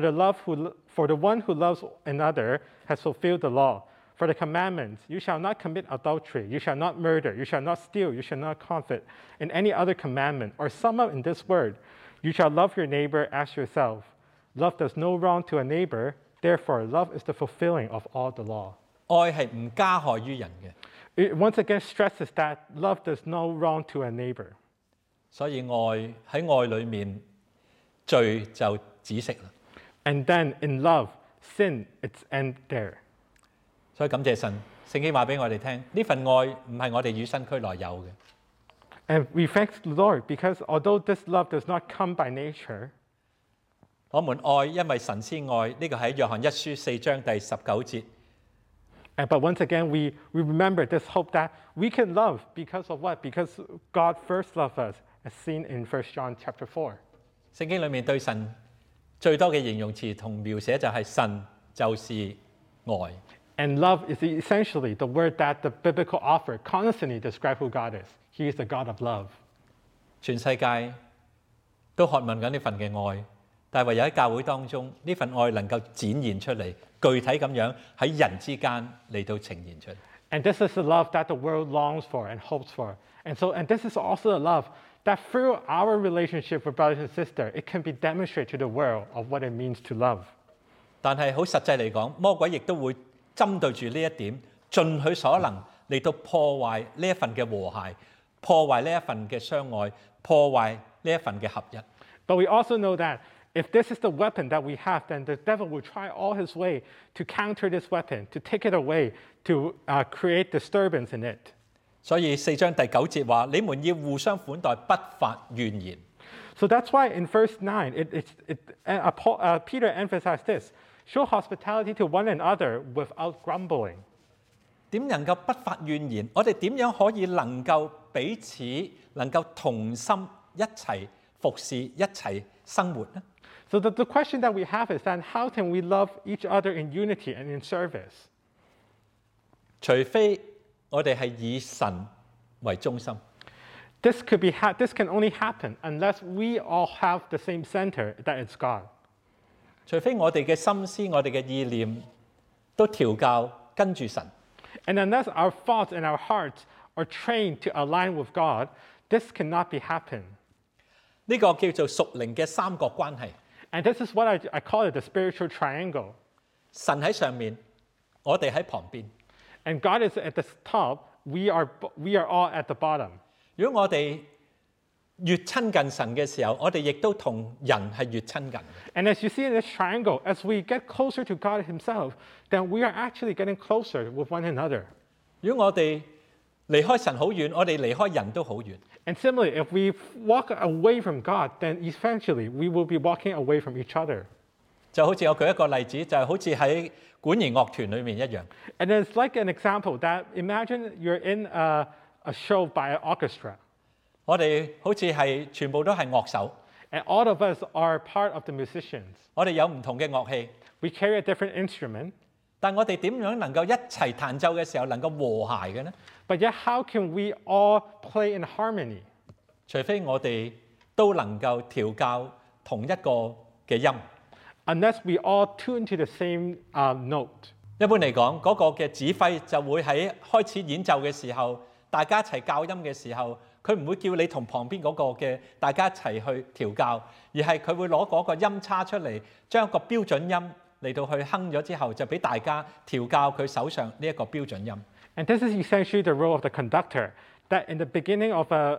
the one who loves another has fulfilled the law. For the commandments, you shall not commit adultery, you shall not murder, you shall not steal, you shall not covet, and any other commandment, or sum up in this word, you shall love your neighbor as yourself. Love does no wrong to a neighbor, therefore love is the fulfilling of all the law." 愛係唔加害於人嘅， It once again stresses that love does no wrong to a neighbor. 所以愛喺愛裏面，罪就止息啦。 And then in love, sin, it's end there. 所以感謝神，聖經話俾我哋聽，呢份愛唔係我哋與生俱來有嘅。 And we thank the Lord because although this love does not come by nature, 我們愛，因為神先愛，呢個喺約翰一書4章第19節。 but once again, we remember this hope that we can love because of what? Because God first loved us, as seen in 1 John chapter 4. 聖經裏面對神最多嘅形容詞同描寫就係神就是愛。 And love is essentially the word that the biblical author constantly describes who God is. He is the God of love. 全世界都渴望緊呢份嘅愛，但係唯有喺教會當中，呢份愛能夠展現出嚟，具體咁樣喺人之間嚟到呈現出嚟。 And this is the love that the world longs for and hopes for. And this is also a love that through our relationship with brothers and sisters, it can be demonstrated to the world of what it means to love. 但係好實際嚟講，魔鬼亦都會針對住呢一點，盡佢所能嚟到破壞呢一份嘅和諧，破壞呢一份嘅相愛，破壞呢一份嘅合一。 But we also know that if this is the weapon that we have, then the devil will try all his way to counter this weapon, to take it away, to create disturbance in it. 所以4章第9節話：你們要互相款待，不發怨言。 So that's why in verse 9, Peter emphasized this: show hospitality to one another without grumbling. 點能夠不發怨言？我哋點樣可以能夠彼此能夠同心一齊服侍、一齊生活呢？ So the question that we have is then how can we love each other in unity and in service? 除非我哋係以神為中心。 This can only happen unless we all have the same center, that is God. 除非我哋嘅心思、我哋嘅意念都調教跟住神。 And unless our thoughts and our hearts are trained to align with God, this cannot be happen. 呢個叫做屬靈嘅三角關係。 And this is what I call it the spiritual triangle. 神喺上面，我哋喺旁邊。 And God is at the top, we are all at the bottom. 如果我哋越親近神嘅時候，我哋亦都同人係越親近。 And as you see in this triangle, as we get closer to God Himself, then we are actually getting closer with one another. 如果我哋離開神好遠，我哋離開人都好遠。 And similarly, if we walk away from God, then eventually we will be walking away from each other. 就好似我舉一個例子，就係好似喺管弦樂團裏面一樣。 And it's like an example that imagine you're in a show by an orchestra, 我哋好似係全部都係樂手， and all of us are part of the musicians. 我哋有唔同嘅樂器， We carry a different instrument, 但我哋點樣能夠一齊彈奏嘅時候能夠和諧嘅呢？ but yet how can we all play in harmony? 除非我哋都能夠調教同一個嘅音。 Unless we all tune to the same note. 一般嚟講，嗰個嘅指揮就會喺開始演奏嘅時候，大家一齊校音嘅時候，佢唔會叫你同旁邊嗰個嘅大家一齊去調教，而係佢會攞嗰個音叉出嚟，將一個標準音嚟到去哼咗之後，就俾大家調教佢手上呢一個標準音。 And this is essentially the role of the conductor, that in the beginning of a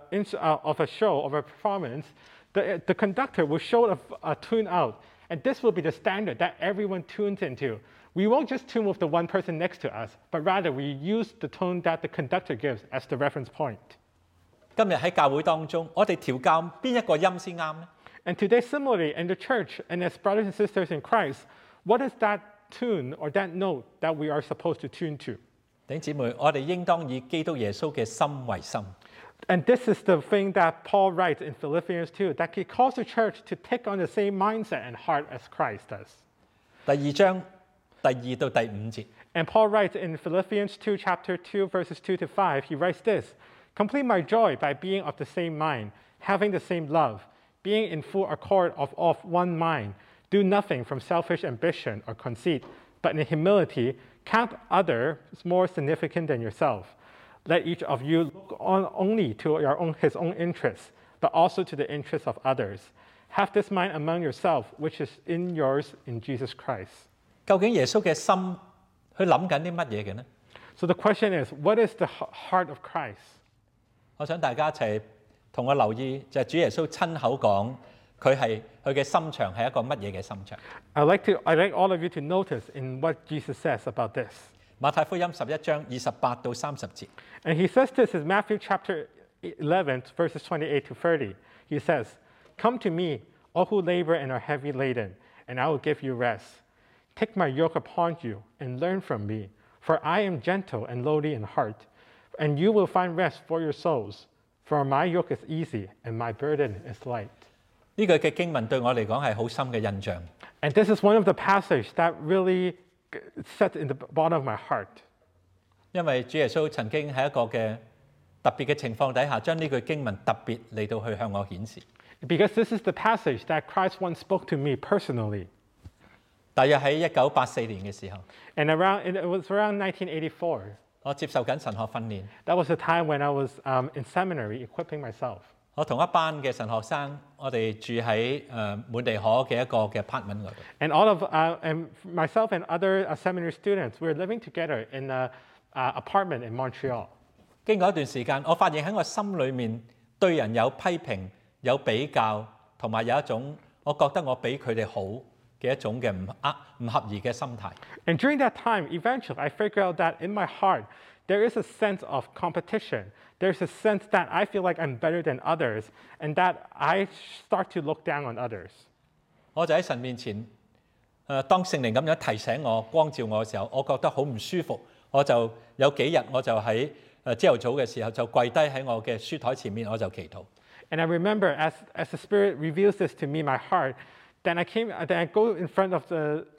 show, of a performance, the conductor will show a tune out, and this will be the standard that everyone tunes into. We won't just tune with the one person next to us, but rather we use the tone that the conductor gives as the reference point. 今日喺教會當中，我哋調教邊一個音先啱呢？ And today, similarly, in the church and as brothers and sisters in Christ, what is that tune or that note that we are supposed to tune to? 弟兄姊妹，我哋應當以基督耶穌嘅心為心。 And this is the thing that Paul writes in Philippians 2, that he calls the church to take on the same mindset and heart as Christ does. 第二章第2到第5節。 And Paul writes in Philippians 2, chapter 2, verses 2 to 5, he writes this, complete my joy by being of the same mind, having the same love, being in full accord of one mind. Do nothing from selfish ambition or conceit, but in humility count others more significant than yourself. Let each of you look on only to his own interests, but also to the interests of others. Have this mind among yourself, which is in yours in Jesus Christ. 究竟耶穌嘅心佢諗緊啲乜嘢嘅呢？ So the question is, what is the heart of Christ? 我想大家一齊同我留意，就係主耶穌親口講，佢嘅心腸係一個乜嘢嘅心腸？ I'd like all of you to notice in what Jesus says about this. 馬太福音11章28到30節。 And he says this in Matthew chapter 11, verses 28 to 30. He says, come to me, all who labor and are heavy laden, and I will give you rest. Take my yoke upon you and learn from me, for I am gentle and lowly in heart, and you will find rest for your souls. For my yoke is easy and my burden is light. 呢句嘅經文對我嚟講係好深嘅印象。 And this is one of the passages that really sets in the bottom of my heart. 因為主耶穌曾經喺一個嘅特別嘅情況底下，將呢句經文特別嚟到去向我顯示。 Because this is the passage that Christ once spoke to me personally. 大約喺1984年嘅時候， And it was around 1984. 我接受緊神學訓練， That was the time when I was in seminary equipping myself. 我同一班嘅神學生，我哋住喺滿地可嘅一個嘅 apartment 嗰度。 And all of and myself and other seminary students, we were living together in an apartment in Montreal. 經過一段時間，我發現喺我心裏面對人有批評、有比較，同埋有一種我覺得我比佢哋好嘅一種嘅唔合宜嘅心態。 And during that time, eventually, I figured out that in my heart, there is a sense of competition. There's a sense that I feel like I'm better than others, and that I start to look down on others. 我就喺神面前，當聖靈咁樣提醒我、光照我嘅時候，我覺得好唔舒服。我就有幾日，我就喺朝頭早嘅時候就跪低喺我嘅書台前面，我就祈禱。 And I remember as the Spirit reveals this to me, my heart, then I go in front of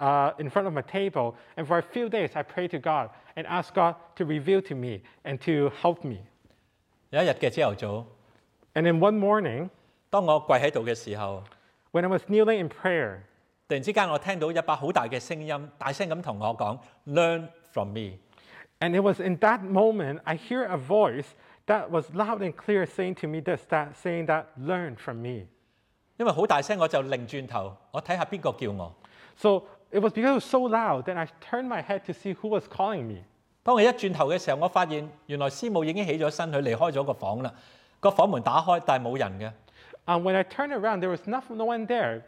my table, and for a few days I pray to God and ask God to reveal to me and to help me. 有一日嘅朝頭早， And then one morning, 當我跪喺度嘅時候， when I was kneeling in prayer, 突然之間我聽到一把好大嘅聲音，大聲咁同我講 ：Learn from me。 And it was in that moment I hear a voice that was loud and clear saying to me saying that, learn from me. 因為好大聲，我就擰轉頭，我睇下邊個叫我。 So it was because it was so loud that I turned my head to see who was calling me. 當我一轉頭嘅時候，我發現原來師母已經起咗身，佢離開咗個房啦。個房門打開，但係冇人嘅。 When I turned around, there was no one there.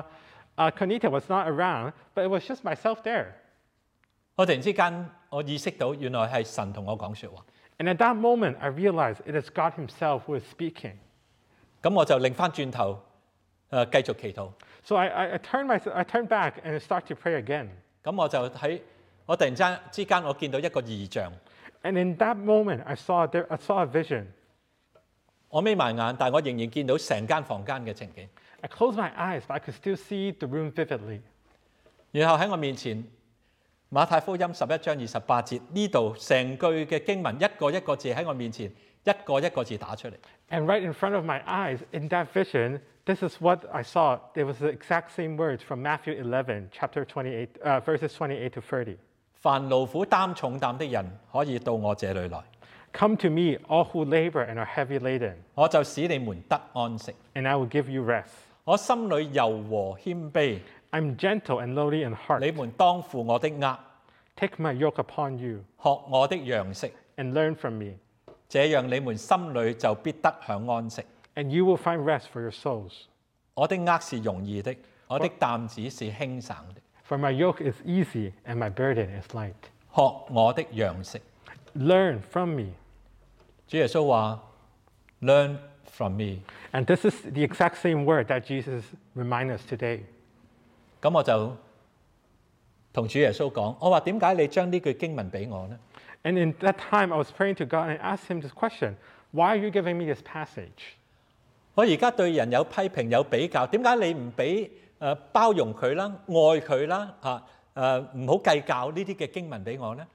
Conita was not around, but it was just myself there. 我突然之間，我意識到原來係神同我講説話。 And at that moment, I realized it is God Himself who is speaking. 咁我就擰翻轉頭，繼續祈禱。 So I turned back and start to pray again. 咁我突然之間，我見到一個異象。 And in that moment, I saw a vision. 我眯埋眼，但係我仍然見到成間房間嘅情景。 I closed my eyes, but I could still see the room vividly. 然後喺我面前，馬太福音11章28節呢度成句嘅經文，一個一個字喺我面前，一個一個字打出嚟。 And right in front of my eyes, in that vision, this is what I saw. It was the exact same words from Matthew 11, chapter 28, verses 28 to 30. 凡勞苦擔重擔的人，可以到我這裏來。 Come to me, all who labor and are heavy laden, 我就使你們得安息。 and I will give you rest. 我心裏柔和謙卑， I'm gentle and lowly in heart. 你們當負我的軛， Take my yoke upon you 學我的樣式， and learn from me, 這樣你們心裏就必得享安息。 and you will find rest for your souls. 我的軛是容易的，我的擔子是輕省的。 For my yoke is easy and my burden is light. 學我的樣式。 Learn from me. 主耶穌話：Learn from me。 And this is the exact same word that Jesus reminds us today. 咁我就同主耶穌講：我話點解你將呢句經文俾我呢？ And in that time, I was praying to God and asked Him this question: Why are you giving me this passage? 我而家對人有批評有比較，點解你唔俾包容佢啦、愛佢啦唔好計較呢啲嘅經文俾我呢？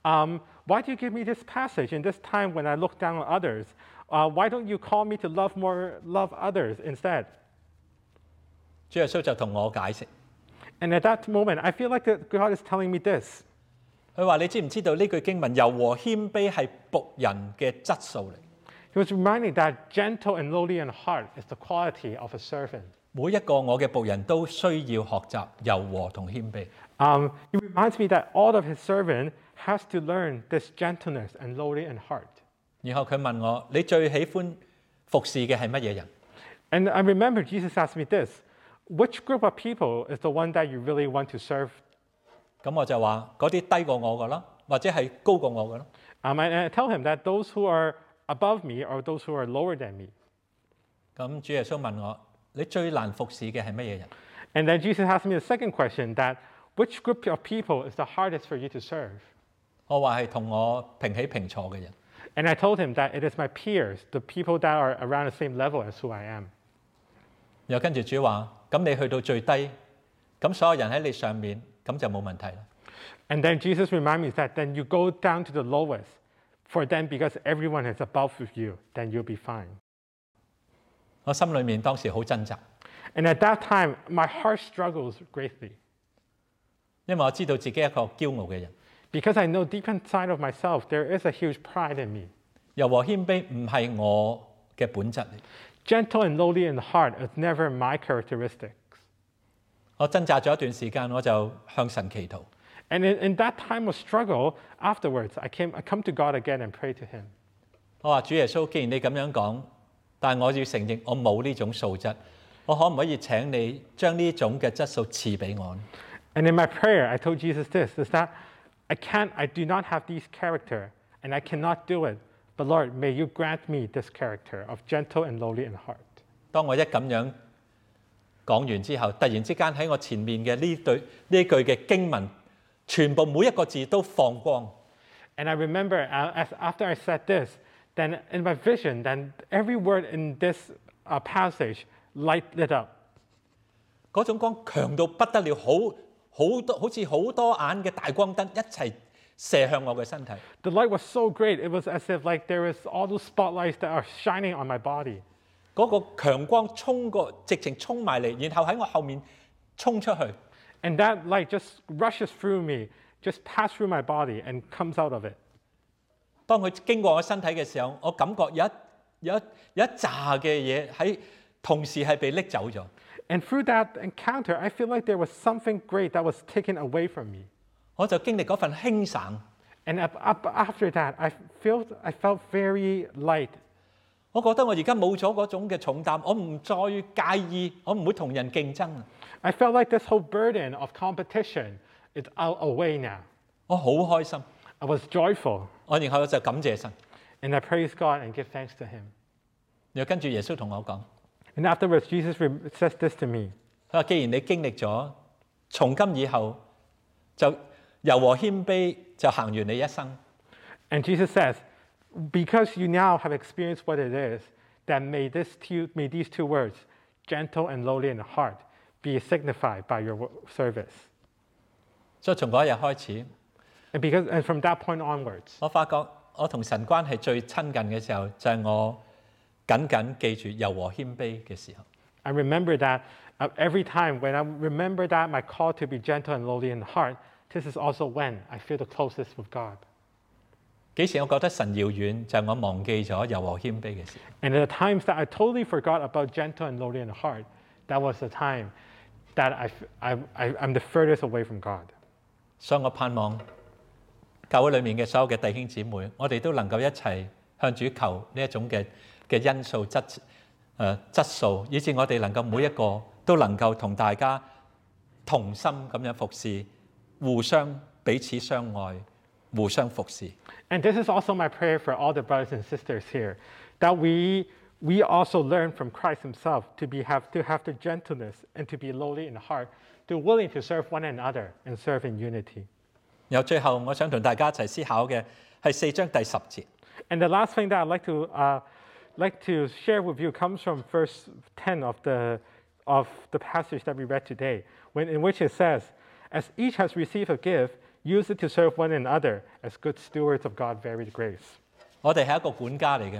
Why do you give me this passage in this time when I look down on others? Why don't you call me to love others instead? 主耶穌就同我解釋， And at that moment, I feel like that God is telling me this. 佢話：你知唔知道呢句經文柔和謙卑係僕人嘅質素嚟？ He was reminding that gentle and lowly in heart is the quality of a servant. 每一個我嘅僕人都需要學習柔和同謙卑。 He reminds me that all of his servant has to learn this gentleness and lowly in heart. 然後佢問我：你最喜歡服侍嘅係乜嘢人？ And I remember Jesus asked me this: Which group of people is the one that you really want to serve? 咁我就話嗰啲低過我嘅啦，或者係高過我嘅咯。 And I tell him that those who are above me or those who are lower than me. 咁主耶穌問我：你最難服侍嘅係乜嘢人？ And then Jesus asked me the second question: that which group of people is the hardest for you to serve? 我話係同我平起平坐嘅人。 And I told him that it is my peers, the people that are around the same level as who I am. 然後跟住主話：咁你去到最低，咁所有人喺你上面，咁就冇問題啦。 And then Jesus reminded me that then you go down to the lowest, for then because everyone is above you, then you'll be fine. 我心裏面當時好掙扎， And at that time, my heart struggles greatly 因為我知道自己係一個驕傲嘅人。 because I know deep inside of myself there is a huge pride in me. 柔和謙卑唔係我嘅本質嚟。 Gentle and lowly in heart is never my characteristics. 我掙扎咗一段時間，我就向神祈禱。 And in that time of struggle, afterwards, I come to God again and pray to Him. 我話：主耶穌，既然你咁樣講，但係我要承認我冇呢種素質，我可唔可以請你將呢種嘅質素賜俾我呢？ And in my prayer, I told Jesus this, is that I do not have these character, and I cannot do it. But Lord, may you grant me this character of gentle and lowly in heart. 當我一咁樣講完之後，突然之間喺我前面嘅呢句嘅經文，全部每一個字都放光。 And I remember after I said this, then in my vision, then every word in this passage lit up. 嗰種光強到不得了，好似好多眼嘅大光燈一齊射向我嘅身體。 The light was so great, it was as if like there was all those spotlights that are shining on my body. 嗰個強光直情衝埋嚟，然後喺我後面衝出去。 And that light just rushes through me, just pass through my body and comes out of it. 當佢經過我身體嘅時候，我感覺有一紮嘅嘢喺同時係被拎走咗。 And through that encounter, I feel like there was something great that was taken away from me. 我就經歷嗰份輕省。 And after that, I felt very light. 我覺得我而家冇咗嗰種嘅重擔，我唔再介意，我唔會同人競爭。 I felt like this whole burden of competition is out away now. 我好開心， I was joyful, 然後我就感謝神。 and I praise God and give thanks to Him. 然後跟住耶穌同我講， And afterwards, Jesus says this to me. 佢話：既然你經歷咗，從今以後就柔和謙卑，就行完你一生。 And Jesus says, because you now have experienced what it is, then may these two words, gentle and lowly in heart, be signified by your service. 所以從嗰一日開始， And from that point onwards, 我發覺我同神關係最親近嘅時候，就係我緊緊記住柔和謙卑嘅時候。 I remember that every time when I remember that my call to be gentle and lowly in heart, this is also when I feel the closest with God. 幾時我覺得神遙遠，就係我忘記咗柔和謙卑嘅時候。 And at the times that I totally forgot about gentle and lowly in heart, that was the time that I'm the furthest away from God. 所以我盼望教會裏面嘅所有嘅弟兄姊妹，我哋都能夠一齊向主求呢一種嘅因素質素，以致我哋能夠每一個都能夠同大家同心咁樣服侍，互相彼此相愛，互相服侍。 And this is also my prayer for all the brothers and sisters here, that we also learn from Christ Himself to have the gentleness and to be lowly in heart, to willing to serve one another and serve in unity. 然後最後我想同大家一齊思考嘅係4章第10節。 And the last thing that I'd like to share with you comes from verse 10 of the passage that we read today, in which it says, "As each has received a gift, use it to serve one another as good stewards of God's varied grace." 我哋係一個管家嚟嘅，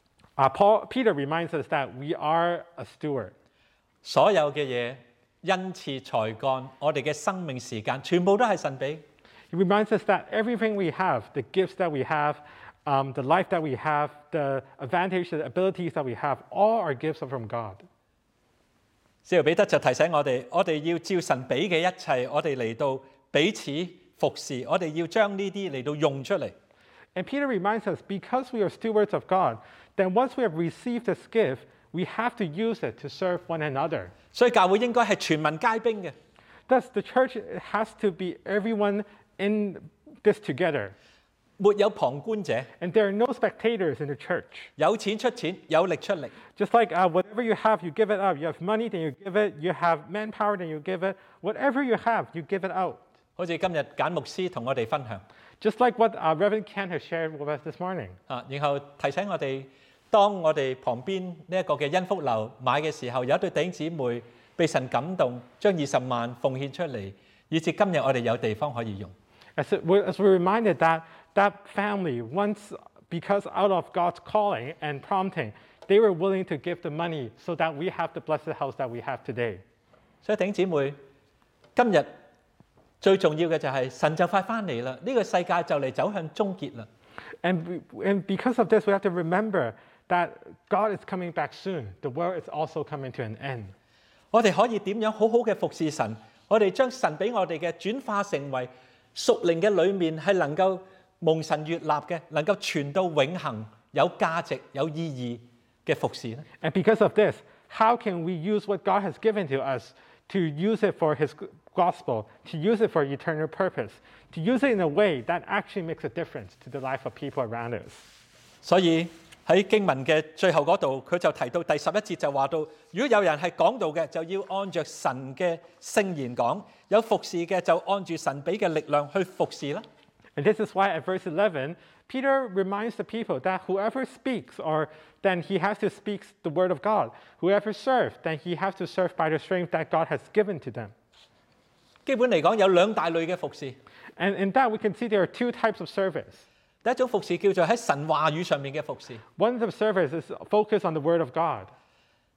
Peter reminds us that we are a steward. 所有嘅嘢、恩賜、才幹、我哋嘅生命時間，全部都係神俾。 He reminds us that everything we have, the gifts that we have, the life that we have, the advantages, the abilities that we have, all are gifts from God. 使徒彼得就提醒我哋要照神俾嘅一切，我哋嚟到彼此服侍，我哋要將呢啲嚟到用出嚟。 And Peter reminds us, because we are stewards of God, then once we have received this gift, we have to use it to serve one another. 所以教會應該係全民皆兵嘅， Thus, the church has to be everyone in this together. 沒有旁觀者， And there are no spectators in the church. 有錢出錢，有力出力。 Just like whatever you have, you give it up. You have money, then you give it. You have manpower, then you give it. Whatever you have, you give it out. 好似今日簡牧師同我哋分享 Just like what Reverend Ken has shared with us this morning. 然後提醒我哋，當我哋旁邊呢一個嘅恩福樓買嘅時候，有一對弟兄姊妹被神感動，將20萬奉獻出嚟，以至今日我哋有地方可以用。 As we're reminded that family, once, because out of God's calling and prompting, they were willing to give the money so that we have the blessed house that we have today. 所以弟兄姊妹，今日最重要嘅就係神就快翻嚟啦，呢個世界就嚟走向終結啦。 And because of this, we have to remember that God is coming back soon. The world is also coming to an end. 我哋可以點樣好好嘅服侍神？我哋將神俾我哋嘅轉化成為屬靈嘅裏面係能夠蒙神悅納嘅，能夠傳到永恆、有價值、有意義嘅服侍咧。 And because of this, how can we use what God has given to us to use it for His gospel, to use it for eternal purpose, to use it in a way that actually makes a difference to the life of people around us? 所以喺經文嘅最後嗰度，佢就提到第11節就話到，如果有人係講道嘅，就要按着神嘅聖言講；有服侍嘅就按住神俾嘅力量去服侍啦。 And this is why at verse 11, Peter reminds the people that whoever speaks, then he has to speak the word of God. Whoever serves, then he has to serve by the strength that God has given to them. 基本嚟講，有2大類嘅服侍。 And in that, we can see there are 2 types of service. 第一種服侍叫做喺神話語上面嘅服侍， One of the service is focused on the word of God.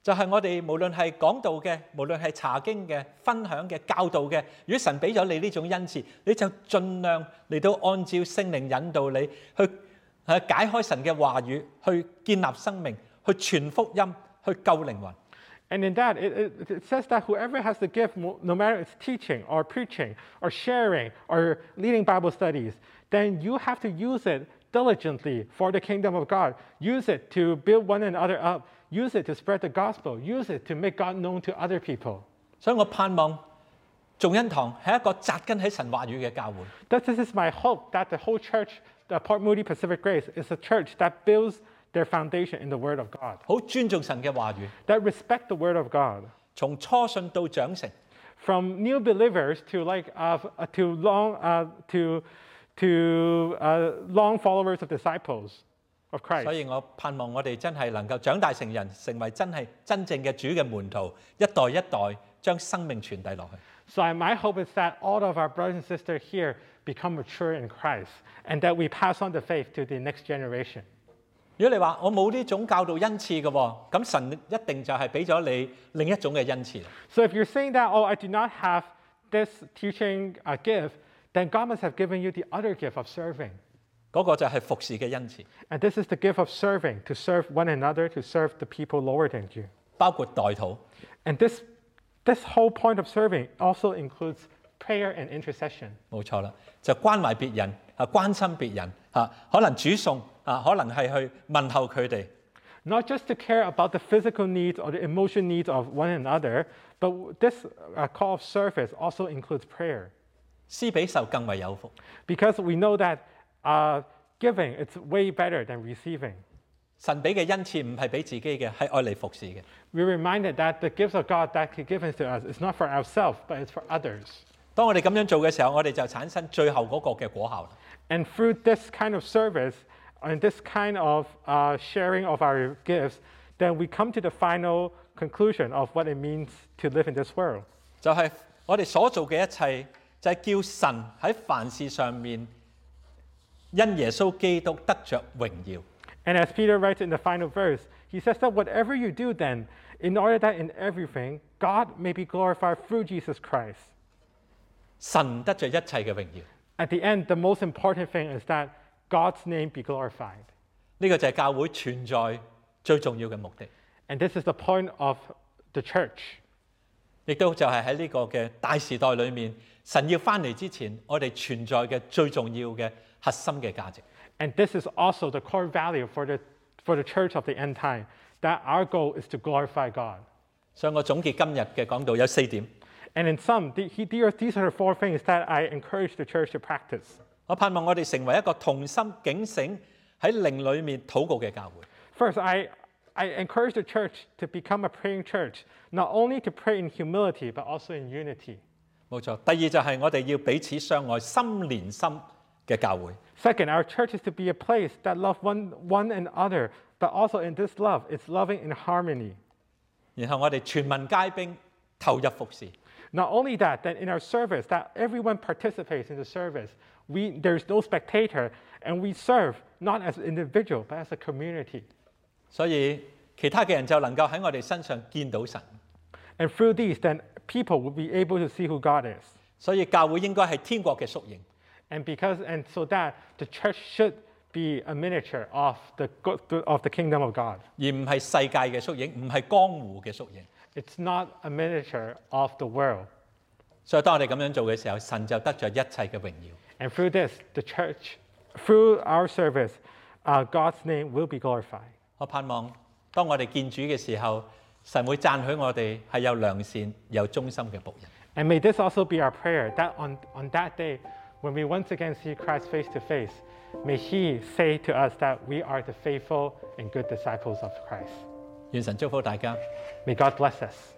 就係我哋無論係講道嘅，無論係查經嘅、分享嘅、教導嘅，如果神俾咗你呢種恩賜，你就盡量嚟到按照聖靈引導你去解開神嘅話語，去建立生命，去傳福音，去救靈魂。 And in that, it says that whoever has the gift, no matter it's teaching or preaching or sharing or leading Bible studies, then you have to use it diligently for the kingdom of God. Use it to build one another up. Use it to spread the gospel. Use it to make God known to other people. 所以我盼望眾恩堂係一個扎根喺神話語嘅教會。 This is my hope that the whole church, the Port Moody Pacific Grace, is a church that builds their foundation in the Word of God. 好尊重神嘅話語， That respect the Word of God. 從初信到長成， From new believers to long followers of disciples of 所 Christ. 以我盼望我哋真係能夠長大成人，成為真正嘅主嘅門徒，一代一代將生命傳遞落去。 So my hope is that all of our brothers and sisters here become mature in Christ and that we pass on the faith to the next generation. 如果你話我冇呢種教導恩賜嘅喎，咁神一定就係俾咗你另一種嘅恩賜。 So if you're saying that, oh, I do not have this teaching gift, then God must have given you the other gift of serving. 嗰個就係服侍嘅恩賜， And this is the gift of serving, to serve one another, to serve the people lower than you. 包括代禱。 And this whole point of serving also includes prayer and intercession. 冇錯啦，就關懷別人關心別人可能煮餸可能係去問候佢哋。 Not just to care about the physical needs or the emotional needs of one another, but this call of service also includes prayer. 施比受更為有福。 Because we know that giving, it's way better than receiving. 神俾嘅恩賜唔係俾自己嘅，係愛嚟服侍嘅。 We're reminded that the gifts of God that He given to us is not for ourselves, but it's for others. 當我哋咁樣做嘅時候，我哋就產生最後嗰個嘅果效啦。 And through this kind of service and this kind of sharing of our gifts, then we come to the final conclusion of what it means to live in this world. 就係我哋所做嘅一切，就係叫神喺凡事上面因耶穌基督得着榮耀。 And as Peter writes in the final verse, he says that whatever you do then, in order that in everything, God may be glorified through Jesus Christ. 神得着一切嘅榮耀。 At the end, the most important thing is that God's name be glorified. 呢個就係教會存在最重要嘅目的， And this is the point of the church. 亦都就係喺呢個嘅大時代裏面，神要翻嚟之前，我哋存在嘅最重要嘅核心嘅價值。 And this is also the core value for the church of the end time, that our goal is to glorify God. 所以我總結今日嘅講道有4點。 And in sum, these are the 4 things that I encourage the church to practice. 我盼望我哋成為一個同心警醒喺靈裏面禱告嘅教會。 First, I encourage the church to become a praying church, not only to pray in humility, but also in unity. 冇錯。第二就係我哋要彼此相愛、心連心嘅教會。 Second, our church is to be a place that loves one another, but also in this love, it's loving in harmony. 然後我哋全民皆兵，投入服侍。 Not only that, then in our service, that everyone participates in the service. There's no spectator, and we serve not as an individual, but as a community. 所以其他嘅人就能夠喺我哋身上見到神。 And through these, then people will be able to see who God is. 所以教會應該係天國嘅縮影。 And so that the church should be a miniature of the kingdom of God. 而唔係世界嘅縮影，唔係江湖嘅縮影。 It's not a miniature of the world. 所以當我哋咁樣做嘅時候，神就得咗一切嘅榮耀。 And through this, the church, through our service, God's name will be glorified. 我盼望當我哋見主嘅時候，神會讚許我哋係有良善、有忠心嘅僕人。 And may this also be our prayer, that on that day, when we once again see Christ face to face, may He say to us that we are the faithful and good disciples of Christ. 願神祝福大家。 May God bless us.